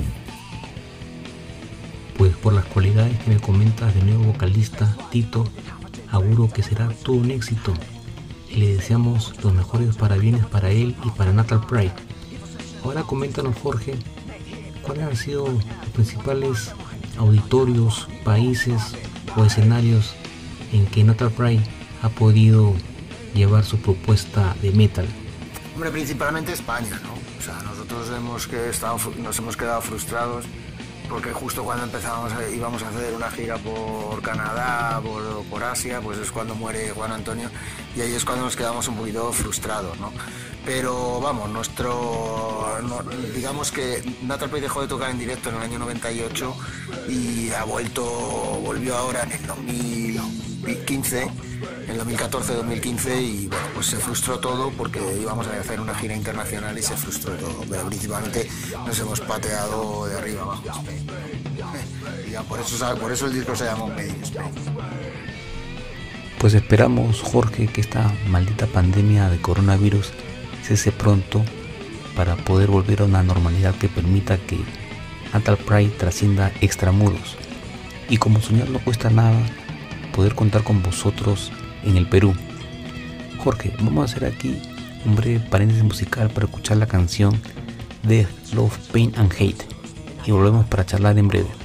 Pues por las cualidades que me comentas del nuevo vocalista Tito, auguro que será todo un éxito y le deseamos los mejores parabienes para él y para Natal Pride. Ahora coméntanos, Jorge, ¿cuáles han sido los principales auditorios, países o escenarios en que Natal Pride ha podido llevar su propuesta de metal? Hombre, principalmente España, ¿no? O sea, nosotros nos hemos quedado frustrados porque justo cuando íbamos a hacer una gira por Canadá, por Asia, pues es cuando muere Juan Antonio, y ahí es cuando nos quedamos un poquito frustrados, ¿no? Pero vamos, digamos que Natal Prague dejó de tocar en directo en el año 98 y volvió ahora en el 2015, en el 2014-2015, y bueno, pues se frustró todo porque íbamos a hacer una gira internacional y se frustró todo, pero principalmente nos hemos pateado de arriba abajo Spain. Y ya por eso el disco se llama Made in Spain. Pues esperamos, Jorge, que esta maldita pandemia de coronavirus cese pronto para poder volver a una normalidad que permita que Natal Prague trascienda extramuros, y como soñar no cuesta nada, poder contar con vosotros en el Perú. Jorge, vamos a hacer aquí un breve paréntesis musical para escuchar la canción Death, Love, Pain and Hate, y volvemos para charlar en breve.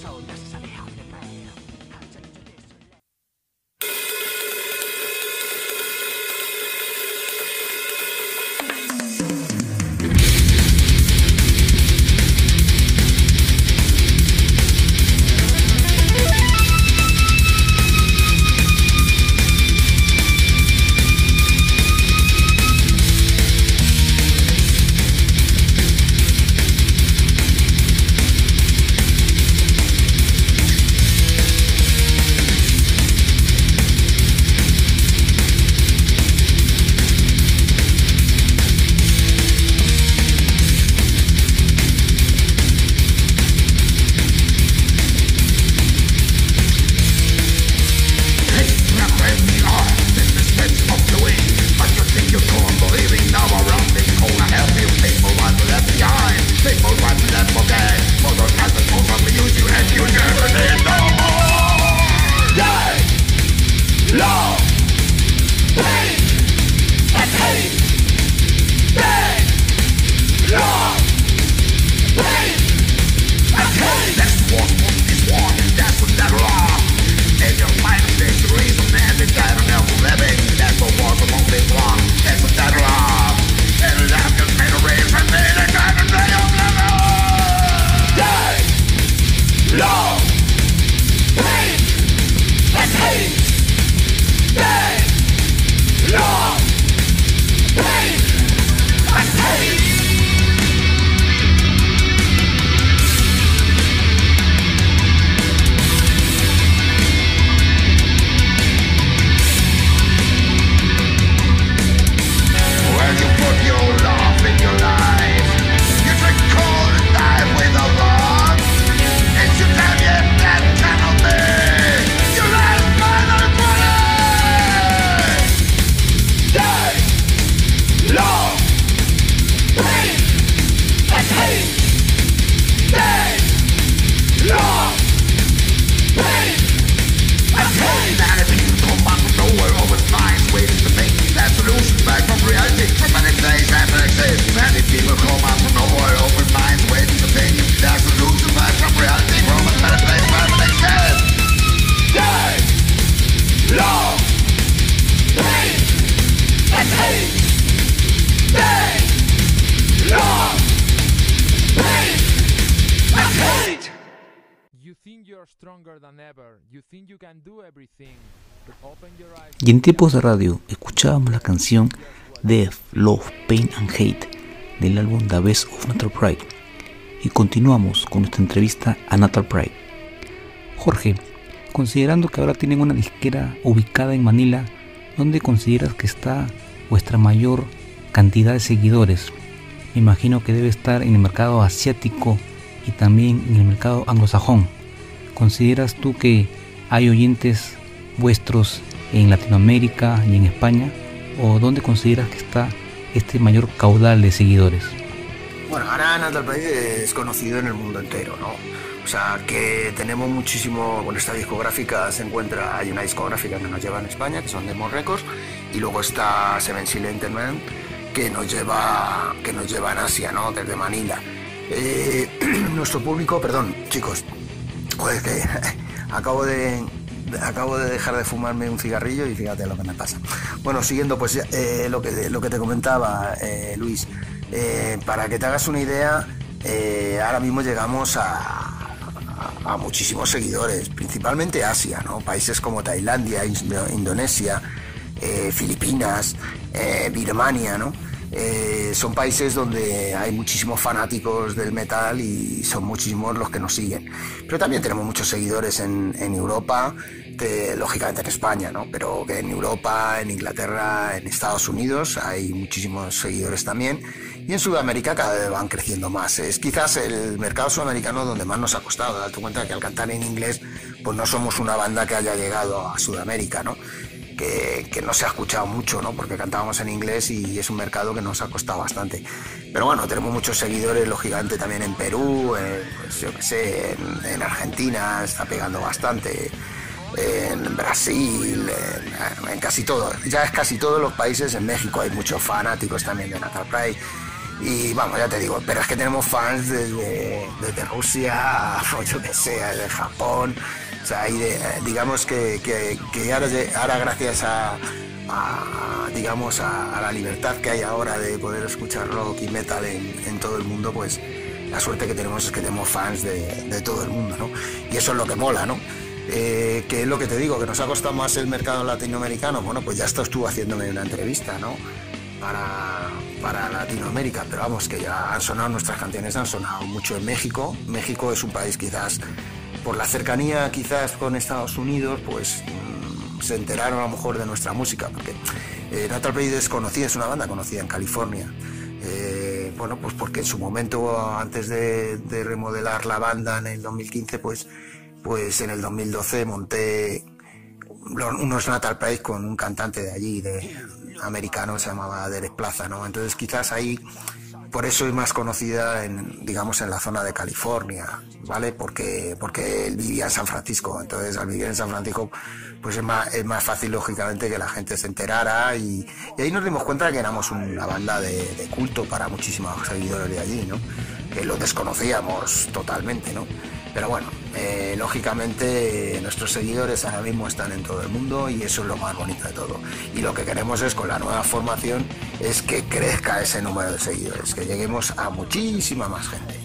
Y en tiempos de radio escuchábamos la canción Death, Love, Pain and Hate del álbum The Best of Natal Prague, y continuamos con nuestra entrevista a Natal Prague. Jorge, considerando que ahora tienen una disquera ubicada en Manila, ¿dónde consideras que está vuestra mayor cantidad de seguidores? Me imagino que debe estar en el mercado asiático y también en el mercado anglosajón. ¿Consideras tú que hay oyentes vuestros en Latinoamérica y en España? ¿O dónde consideras que está este mayor caudal de seguidores? Bueno, ahora Natal Prague es conocido en el mundo entero, ¿no? O sea, que tenemos muchísimo. Bueno, esta discográfica hay una discográfica que nos lleva en España, que son Demon Records, y luego está Seven Seal Entertainment, que nos lleva en Asia, ¿no? Desde Manila. Nuestro público, perdón, chicos, joder, que acabo de dejar de fumarme un cigarrillo y fíjate lo que me pasa. Bueno, siguiendo pues lo que te comentaba, Luis, Para que te hagas una idea, ahora mismo llegamos a muchísimos seguidores, principalmente Asia, ¿no? Países como Tailandia, Indonesia, Filipinas, Birmania, ¿no? Son países donde hay muchísimos fanáticos del metal y son muchísimos los que nos siguen. Pero también tenemos muchos seguidores en Europa, lógicamente en España, ¿no? Pero que en Europa, en Inglaterra, en Estados Unidos hay muchísimos seguidores también. Y en Sudamérica cada vez van creciendo más. Es quizás el mercado sudamericano donde más nos ha costado. Date cuenta que al cantar en inglés, pues no somos una banda que haya llegado a Sudamérica, ¿no? Que no se ha escuchado mucho, ¿no? Porque cantábamos en inglés y es un mercado que nos ha costado bastante. Pero bueno, tenemos muchos seguidores, lógicamente también en Perú, pues yo qué sé, en Argentina está pegando bastante, en Brasil, en casi todo, ya es casi todos los países. En México hay muchos fanáticos también de Natal Pride. Y vamos, ya te digo, pero es que tenemos fans desde Rusia, yo que sé, desde Japón. O sea, digamos que ahora gracias a la libertad que hay ahora de poder escuchar rock y metal en todo el mundo, pues la suerte que tenemos es que tenemos fans de todo el mundo, ¿no? Y eso es lo que mola, ¿no? Que es lo que te digo, que nos ha costado más el mercado latinoamericano. Bueno, pues ya estuvo haciéndome una entrevista, ¿no? Para Latinoamérica, pero vamos, que ya han sonado nuestras canciones, han sonado mucho en México. México es un país quizás, por la cercanía quizás con Estados Unidos, pues se enteraron a lo mejor de nuestra música, porque Natal Pride es conocida, es una banda conocida en California. Bueno, pues porque en su momento, antes de remodelar la banda en el 2015, pues en el 2012 monté unos Natal Pride con un cantante de allí, americano, se llamaba Derek Plaza, ¿no? Entonces quizás ahí, por eso es más conocida en la zona de California, ¿vale? Porque él vivía en San Francisco. Entonces al vivir en San Francisco, pues es más fácil, lógicamente, que la gente se enterara, y ahí nos dimos cuenta de que éramos una banda de culto para muchísimos seguidores de allí, ¿no? Que lo desconocíamos totalmente, ¿no? Pero bueno, lógicamente nuestros seguidores ahora mismo están en todo el mundo y eso es lo más bonito de todo. Y lo que queremos es, con la nueva formación, es que crezca ese número de seguidores, que lleguemos a muchísima más gente.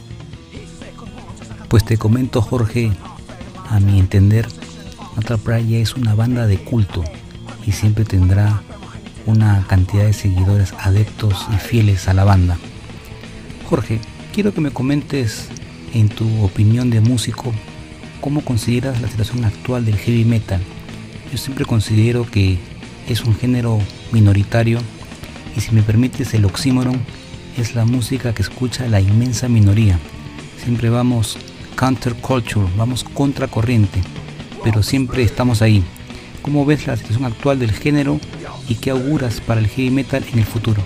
Pues te comento, Jorge, a mi entender, Natal Pride ya es una banda de culto y siempre tendrá una cantidad de seguidores adeptos y fieles a la banda. Jorge, quiero que me comentes, en tu opinión de músico, ¿cómo consideras la situación actual del heavy metal? Yo siempre considero que es un género minoritario y, si me permites el oxímoron, es la música que escucha la inmensa minoría. Siempre vamos counterculture, vamos contracorriente, pero siempre estamos ahí. ¿Cómo ves la situación actual del género y qué auguras para el heavy metal en el futuro?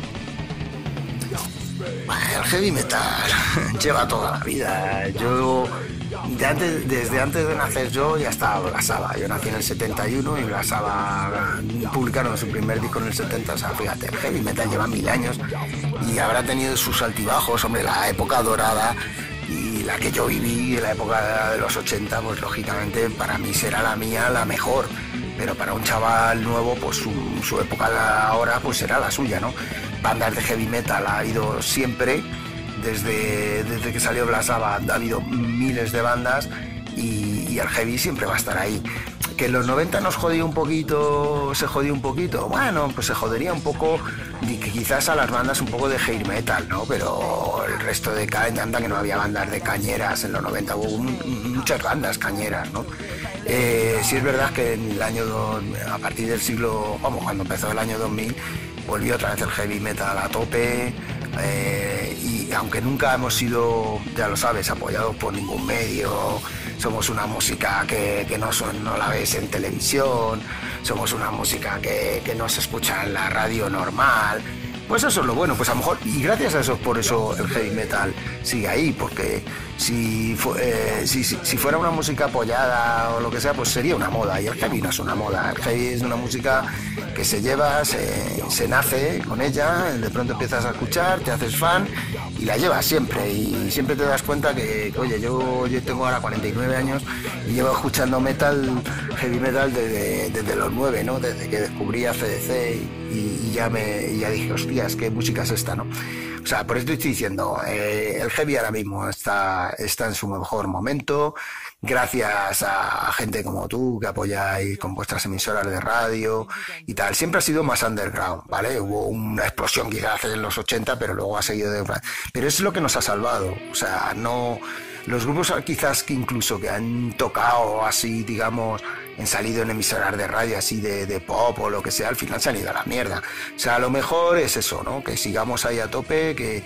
El heavy metal lleva toda la vida. Yo, desde antes de nacer yo, ya estaba Black Sabbath. Yo nací en el 71 y Black Sabbath publicaron su primer disco en el 70. O sea, fíjate, el heavy metal lleva 1000 años y habrá tenido sus altibajos. Hombre, la época dorada y la que yo viví, la época de los 80, pues lógicamente para mí será la mía la mejor. Pero para un chaval nuevo, pues su época ahora pues será la suya, ¿no? Bandas de heavy metal ha habido siempre, desde que salió Black Sabbath ha habido miles de bandas y el heavy siempre va a estar ahí. Que en los 90 se jodió un poquito, bueno, pues se jodería un poco, y que quizás a las bandas un poco de heavy metal, ¿no? Pero el resto de anda que no había bandas de cañeras en los 90, hubo muchas bandas cañeras, ¿no? Sí es verdad que en el año, a partir del siglo, cuando empezó el año 2000, volvió otra vez el heavy metal a tope, y aunque nunca hemos sido, ya lo sabes, apoyados por ningún medio, somos una música que no la ves en televisión, somos una música que no se escucha en la radio normal. Pues eso es lo bueno, pues a lo mejor, y gracias a eso, por eso el heavy metal sigue ahí, porque si fuera una música apoyada o lo que sea, pues sería una moda, y el heavy no es una moda. El heavy es una música que se lleva, se nace con ella, de pronto empiezas a escuchar, te haces fan y la llevas siempre, y siempre te das cuenta que, oye, yo tengo ahora 49 años y llevo escuchando heavy metal desde los 9, ¿no? Desde que descubrí a CDC y ya dije, hostias, qué música es esta, ¿no? O sea, por esto estoy diciendo, el heavy ahora mismo está en su mejor momento, gracias a gente como tú que apoyáis con vuestras emisoras de radio y tal. Siempre ha sido más underground, ¿vale? Hubo una explosión quizás en los 80, pero luego ha seguido de... Pero es lo que nos ha salvado, o sea, no... Los grupos quizás que incluso que han tocado así, digamos, han salido en emisoras de radio así de pop o lo que sea, al final se han ido a la mierda. O sea, a lo mejor es eso, ¿no? Que sigamos ahí a tope, que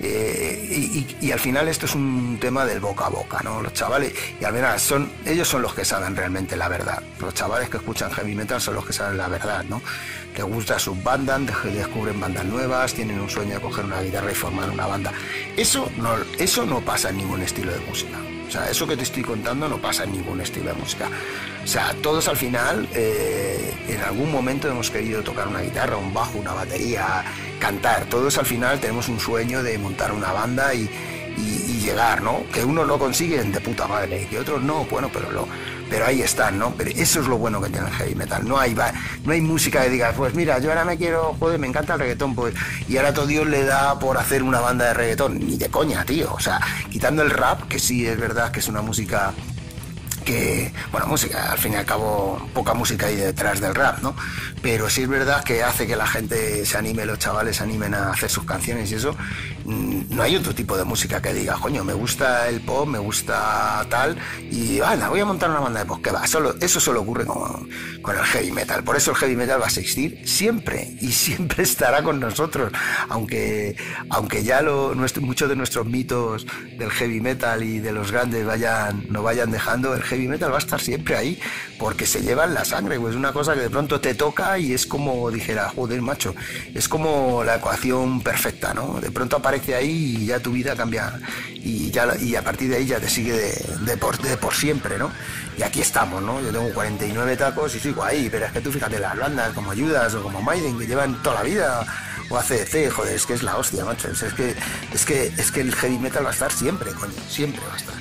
y al final esto es un tema del boca a boca, ¿no? Los chavales, y al final ellos son los que saben realmente la verdad. Los chavales que escuchan heavy metal son los que saben la verdad, ¿no? Les gusta sus bandas, descubren bandas nuevas, tienen un sueño de coger una guitarra y formar una banda. Eso no pasa en ningún estilo de música. O sea, eso que te estoy contando no pasa en ningún estilo de música. O sea, todos al final, en algún momento hemos querido tocar una guitarra, un bajo, una batería, cantar. Todos al final tenemos un sueño de montar una banda y llegar, ¿no? Que unos lo consiguen de puta madre y que otros no, bueno, pero ahí están, ¿no? Pero eso es lo bueno que tiene el heavy metal. No hay música que diga, pues mira, yo ahora me encanta el reggaetón, pues, y ahora todo Dios le da por hacer una banda de reggaetón. Ni de coña, tío. O sea, quitando el rap, que sí es verdad que es una música que, bueno, música, al fin y al cabo, poca música hay detrás del rap, ¿no? Pero sí es verdad que hace que la gente se anime, los chavales se animen a hacer sus canciones y eso. No hay otro tipo de música que diga, coño, me gusta el pop, me gusta tal, y anda, voy a montar una banda de pop, que va, eso solo ocurre con el heavy metal. Por eso el heavy metal va a existir siempre, y siempre estará con nosotros, aunque ya muchos de nuestros mitos del heavy metal y de los grandes nos vayan dejando, el heavy metal va a estar siempre ahí, porque se lleva en la sangre, pues es una cosa que de pronto te toca y es como, dijera, joder, macho, es como la ecuación perfecta, ¿no? De pronto aparece ahí y ya tu vida cambia y a partir de ahí ya te sigue de por siempre, ¿no? Y aquí estamos, ¿no? Yo tengo 49 tacos y sigo ahí, pero es que tú fíjate, las bandas como Judas o como Maiden, que llevan toda la vida, o ACDC, joder, es que es la hostia, macho, es que el heavy metal va a estar siempre, coño, siempre va a estar.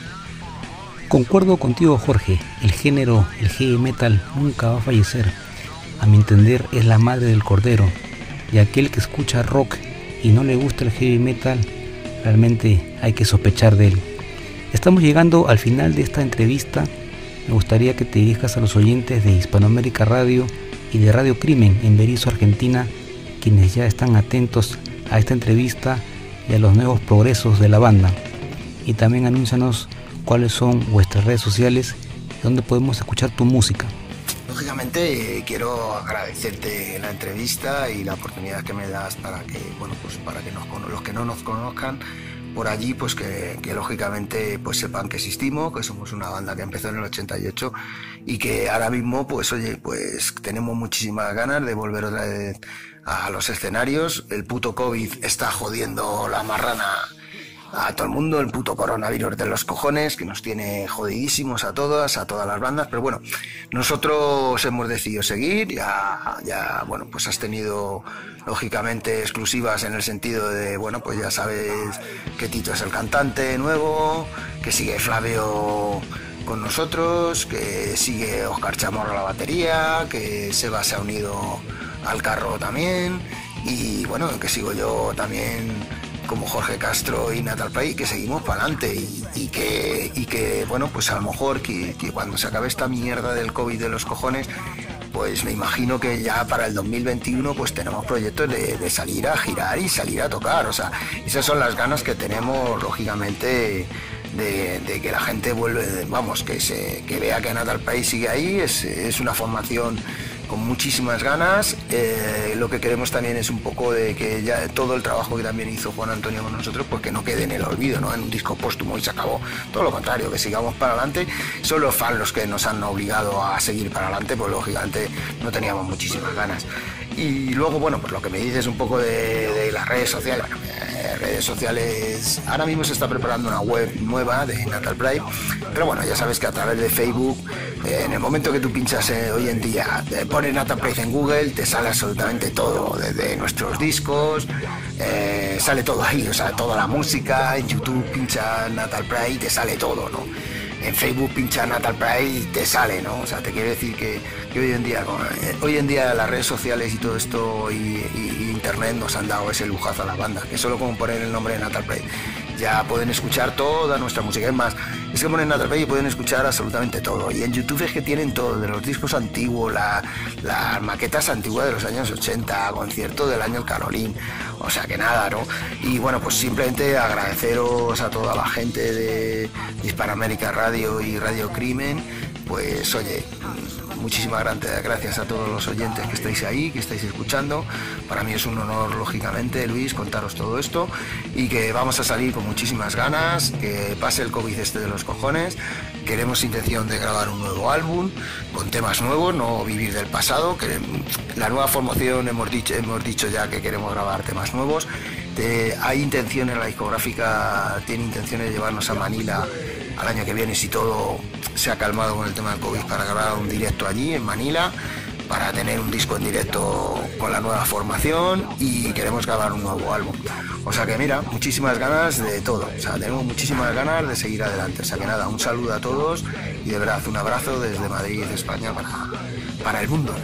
Concuerdo contigo, Jorge, el género, el heavy metal nunca va a fallecer. A mi entender es la madre del cordero, y aquel que escucha rock y no le gusta el heavy metal, realmente hay que sospechar de él. Estamos llegando al final de esta entrevista. Me gustaría que te dirijas a los oyentes de Hispanoamérica Radio y de Radio Crimen en Berisso, Argentina, quienes ya están atentos a esta entrevista y a los nuevos progresos de la banda. Y también anúncianos cuáles son vuestras redes sociales y dónde podemos escuchar tu música. Lógicamente quiero agradecerte la entrevista y la oportunidad que me das para que, bueno, pues para que los que no nos conozcan por allí, pues que lógicamente pues sepan que existimos, que somos una banda que empezó en el 88 y que ahora mismo pues oye, pues tenemos muchísimas ganas de volver otra vez a los escenarios. El puto COVID está jodiendo la marrana a todo el mundo, el puto coronavirus de los cojones, que nos tiene jodidísimos a todas las bandas, pero bueno, nosotros hemos decidido seguir, ya bueno, pues has tenido lógicamente exclusivas en el sentido de, bueno, pues ya sabes que Tito es el cantante nuevo, que sigue Flavio con nosotros, que sigue Óscar Chamorro a la batería, que Seba se ha unido al carro también, y bueno, que sigo yo también como Jorge Castro y Natal Play, que seguimos para adelante y que bueno, pues a lo mejor que cuando se acabe esta mierda del COVID de los cojones, pues me imagino que ya para el 2021 pues tenemos proyectos de salir a girar y salir a tocar, o sea, esas son las ganas que tenemos, lógicamente, de que la gente vuelve, vamos, que vea que Natal Play sigue ahí, es una formación con muchísimas ganas. Lo que queremos también es un poco de que ya todo el trabajo que también hizo Juan Antonio con nosotros, pues que no quede en el olvido, ¿no? En un disco póstumo y se acabó. Todo lo contrario, que sigamos para adelante. Son los fans los que nos han obligado a seguir para adelante, pues lógicamente no teníamos muchísimas ganas. Y luego, bueno, pues lo que me dices un poco de las redes sociales. Bueno, redes sociales, ahora mismo se está preparando una web nueva de Natal Pride, pero bueno, ya sabes que a través de Facebook, en el momento que tú pinchas hoy en día, pones Natal Pride en Google, te sale absolutamente todo, desde nuestros discos, sale todo ahí, o sea, toda la música. En YouTube pinchas Natal Pride y te sale todo, ¿no? en Facebook pincha Natal Pride y te sale, ¿no? O sea, te quiero decir que hoy en día las redes sociales y todo esto y internet nos han dado ese lujazo a la banda, que solo con poner el nombre de Natal Pride ya pueden escuchar toda nuestra música. Es más, es que ponen Natal Pride y pueden escuchar absolutamente todo. Y en YouTube es que tienen todo, de los discos antiguos, las maquetas antiguas de los años 80, concierto del año El Carolín. O sea que nada, ¿no? Y bueno, pues simplemente agradeceros a toda la gente de Hispanoamérica Radio y Radio Crimen. Pues oye, muchísimas gracias a todos los oyentes que estáis ahí, que estáis escuchando. Para mí es un honor, lógicamente, Luis, contaros todo esto y que vamos a salir con muchísimas ganas, que pase el COVID de los cojones. Queremos intención de grabar un nuevo álbum con temas nuevos, no vivir del pasado. Que la nueva formación hemos dicho ya que queremos grabar temas nuevos. Hay intenciones, la discográfica tiene intenciones de llevarnos a Manila al año que viene, si todo se ha calmado con el tema del COVID, para grabar un directo allí en Manila, para tener un disco en directo con la nueva formación, y queremos grabar un nuevo álbum. O sea que mira, muchísimas ganas de todo, o sea, tenemos muchísimas ganas de seguir adelante. O sea que nada, un saludo a todos y de verdad un abrazo desde Madrid, España, para el mundo.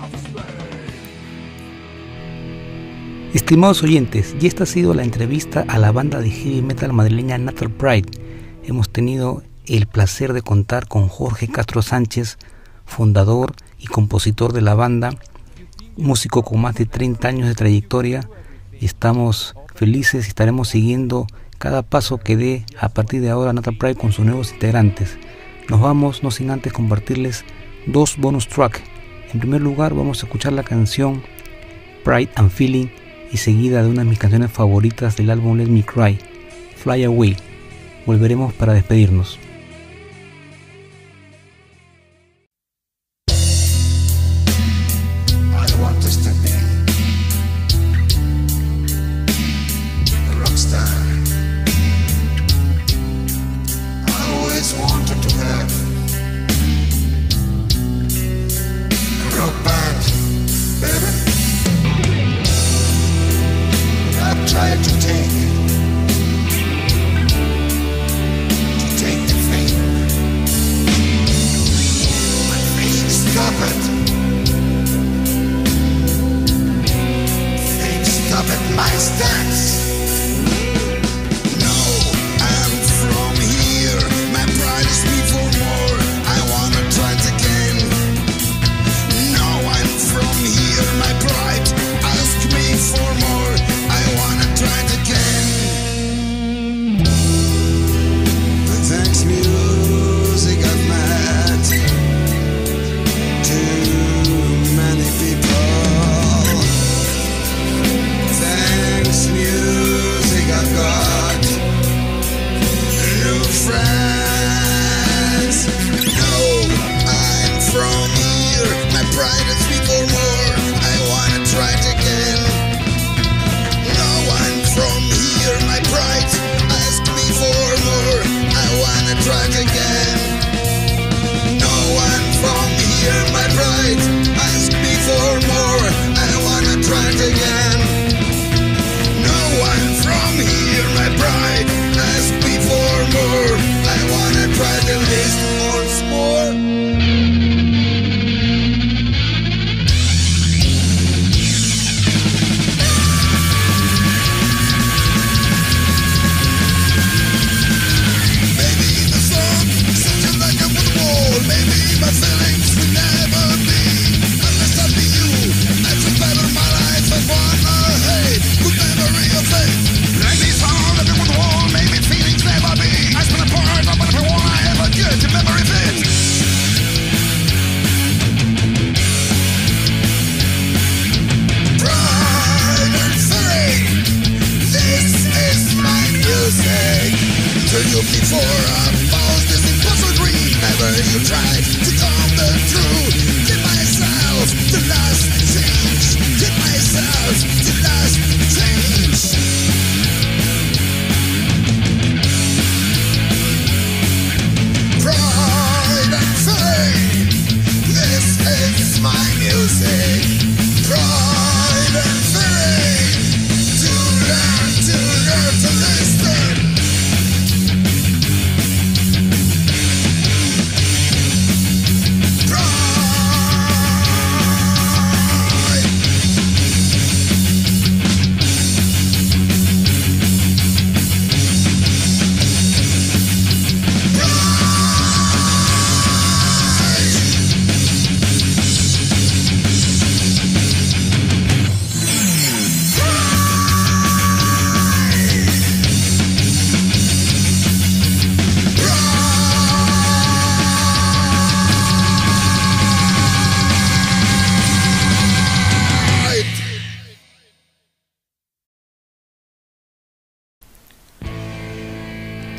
Estimados oyentes, y esta ha sido la entrevista a la banda de heavy metal madrileña Natal Pride. Hemos tenido el placer de contar con Jorge Castro Sánchez, fundador y compositor de la banda, músico con más de 30 años de trayectoria, y estamos felices y estaremos siguiendo cada paso que dé a partir de ahora Natal Pride con sus nuevos integrantes. Nos vamos, no sin antes compartirles 2 bonus tracks. En primer lugar vamos a escuchar la canción Pride and Feeling, y seguida de una de mis canciones favoritas del álbum Let Me Cry, Fly Away. Volveremos para despedirnos.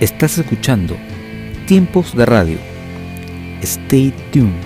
Estás escuchando Tiempos de Radio. Stay tuned.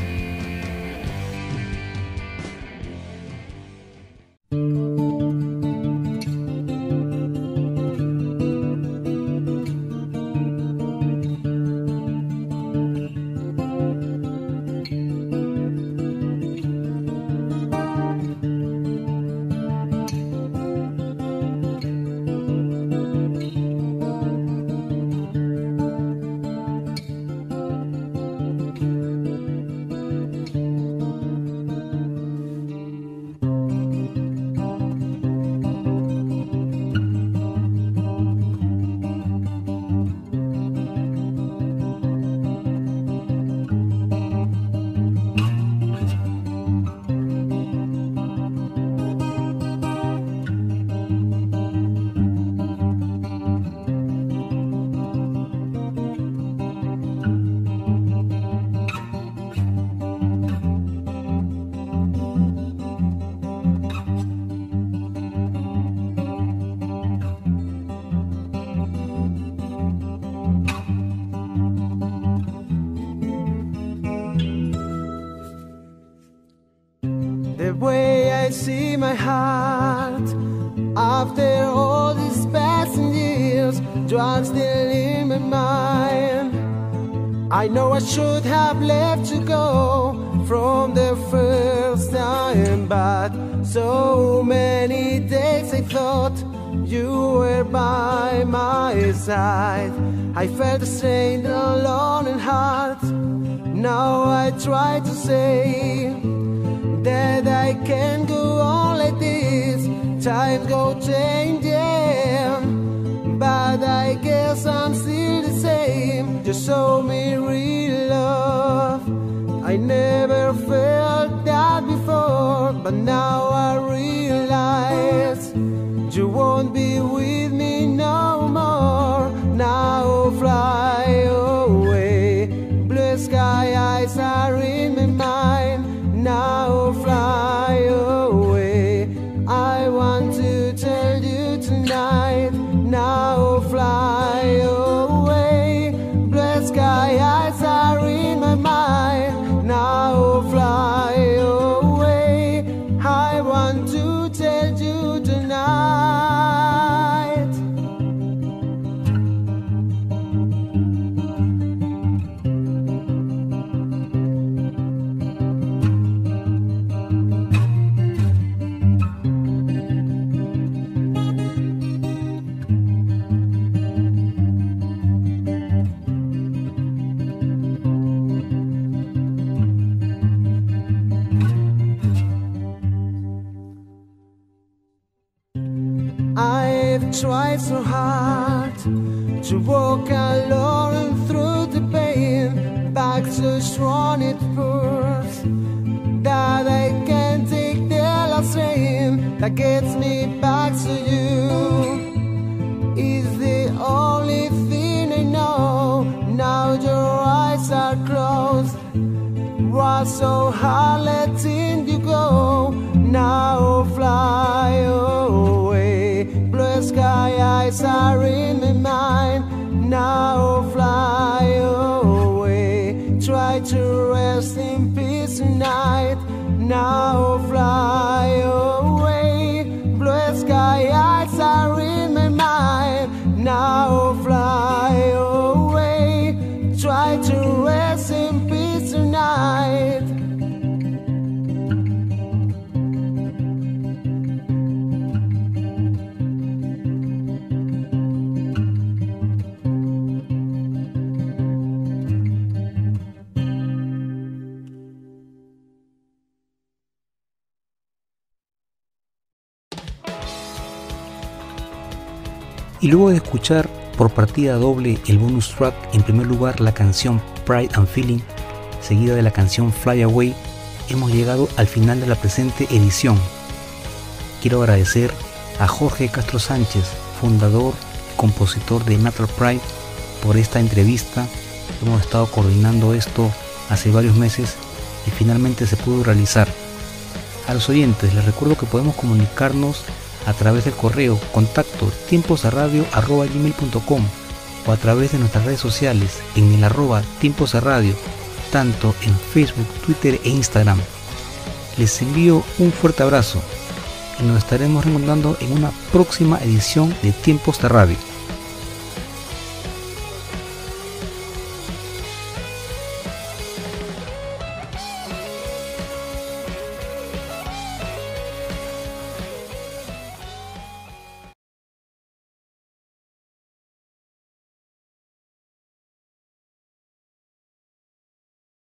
The way I see my heart after all these passing years, drugs still in my mind. I know I should have left you go from the first time, but so many days I thought you were by my side. I felt a strained, alone in heart. Now I try to say that I can't go on like this. Times go changing, but I guess I'm still the same. You show me real love. I never felt that before, but now I realize you won't be with me no more. Now fly away. Blue sky eyes are in my mind. Now fly away. I want to tell you tonight. Now fly away. Blue sky eyes are in my mind. Now fly away. I want to tell you tonight. I've tried so hard to walk alone through the pain, back so strong it hurts that I can't take the last train that gets me back to you. Is the only thing I know. Now your eyes are closed. Was so hard letting you go. Now fly away. Blue sky eyes are in my mind. Now fly away. Try to rest in peace tonight. Now fly away. Blue sky eyes are in my mind. Now fly away. Try to rest in peace tonight. Y luego de escuchar por partida doble el bonus track, en primer lugar la canción Pride and Feeling, seguida de la canción Fly Away, hemos llegado al final de la presente edición. Quiero agradecer a Jorge Castro Sánchez, fundador y compositor de Natural Pride, por esta entrevista. Hemos estado coordinando esto hace varios meses y finalmente se pudo realizar. A los oyentes les recuerdo que podemos comunicarnos a través del correo contacto tiemposaradio@gmail.com o a través de nuestras redes sociales en el @tiemposderadio, tanto en Facebook, Twitter e Instagram. Les envío un fuerte abrazo y nos estaremos reencontrando en una próxima edición de Tiempos de Radio.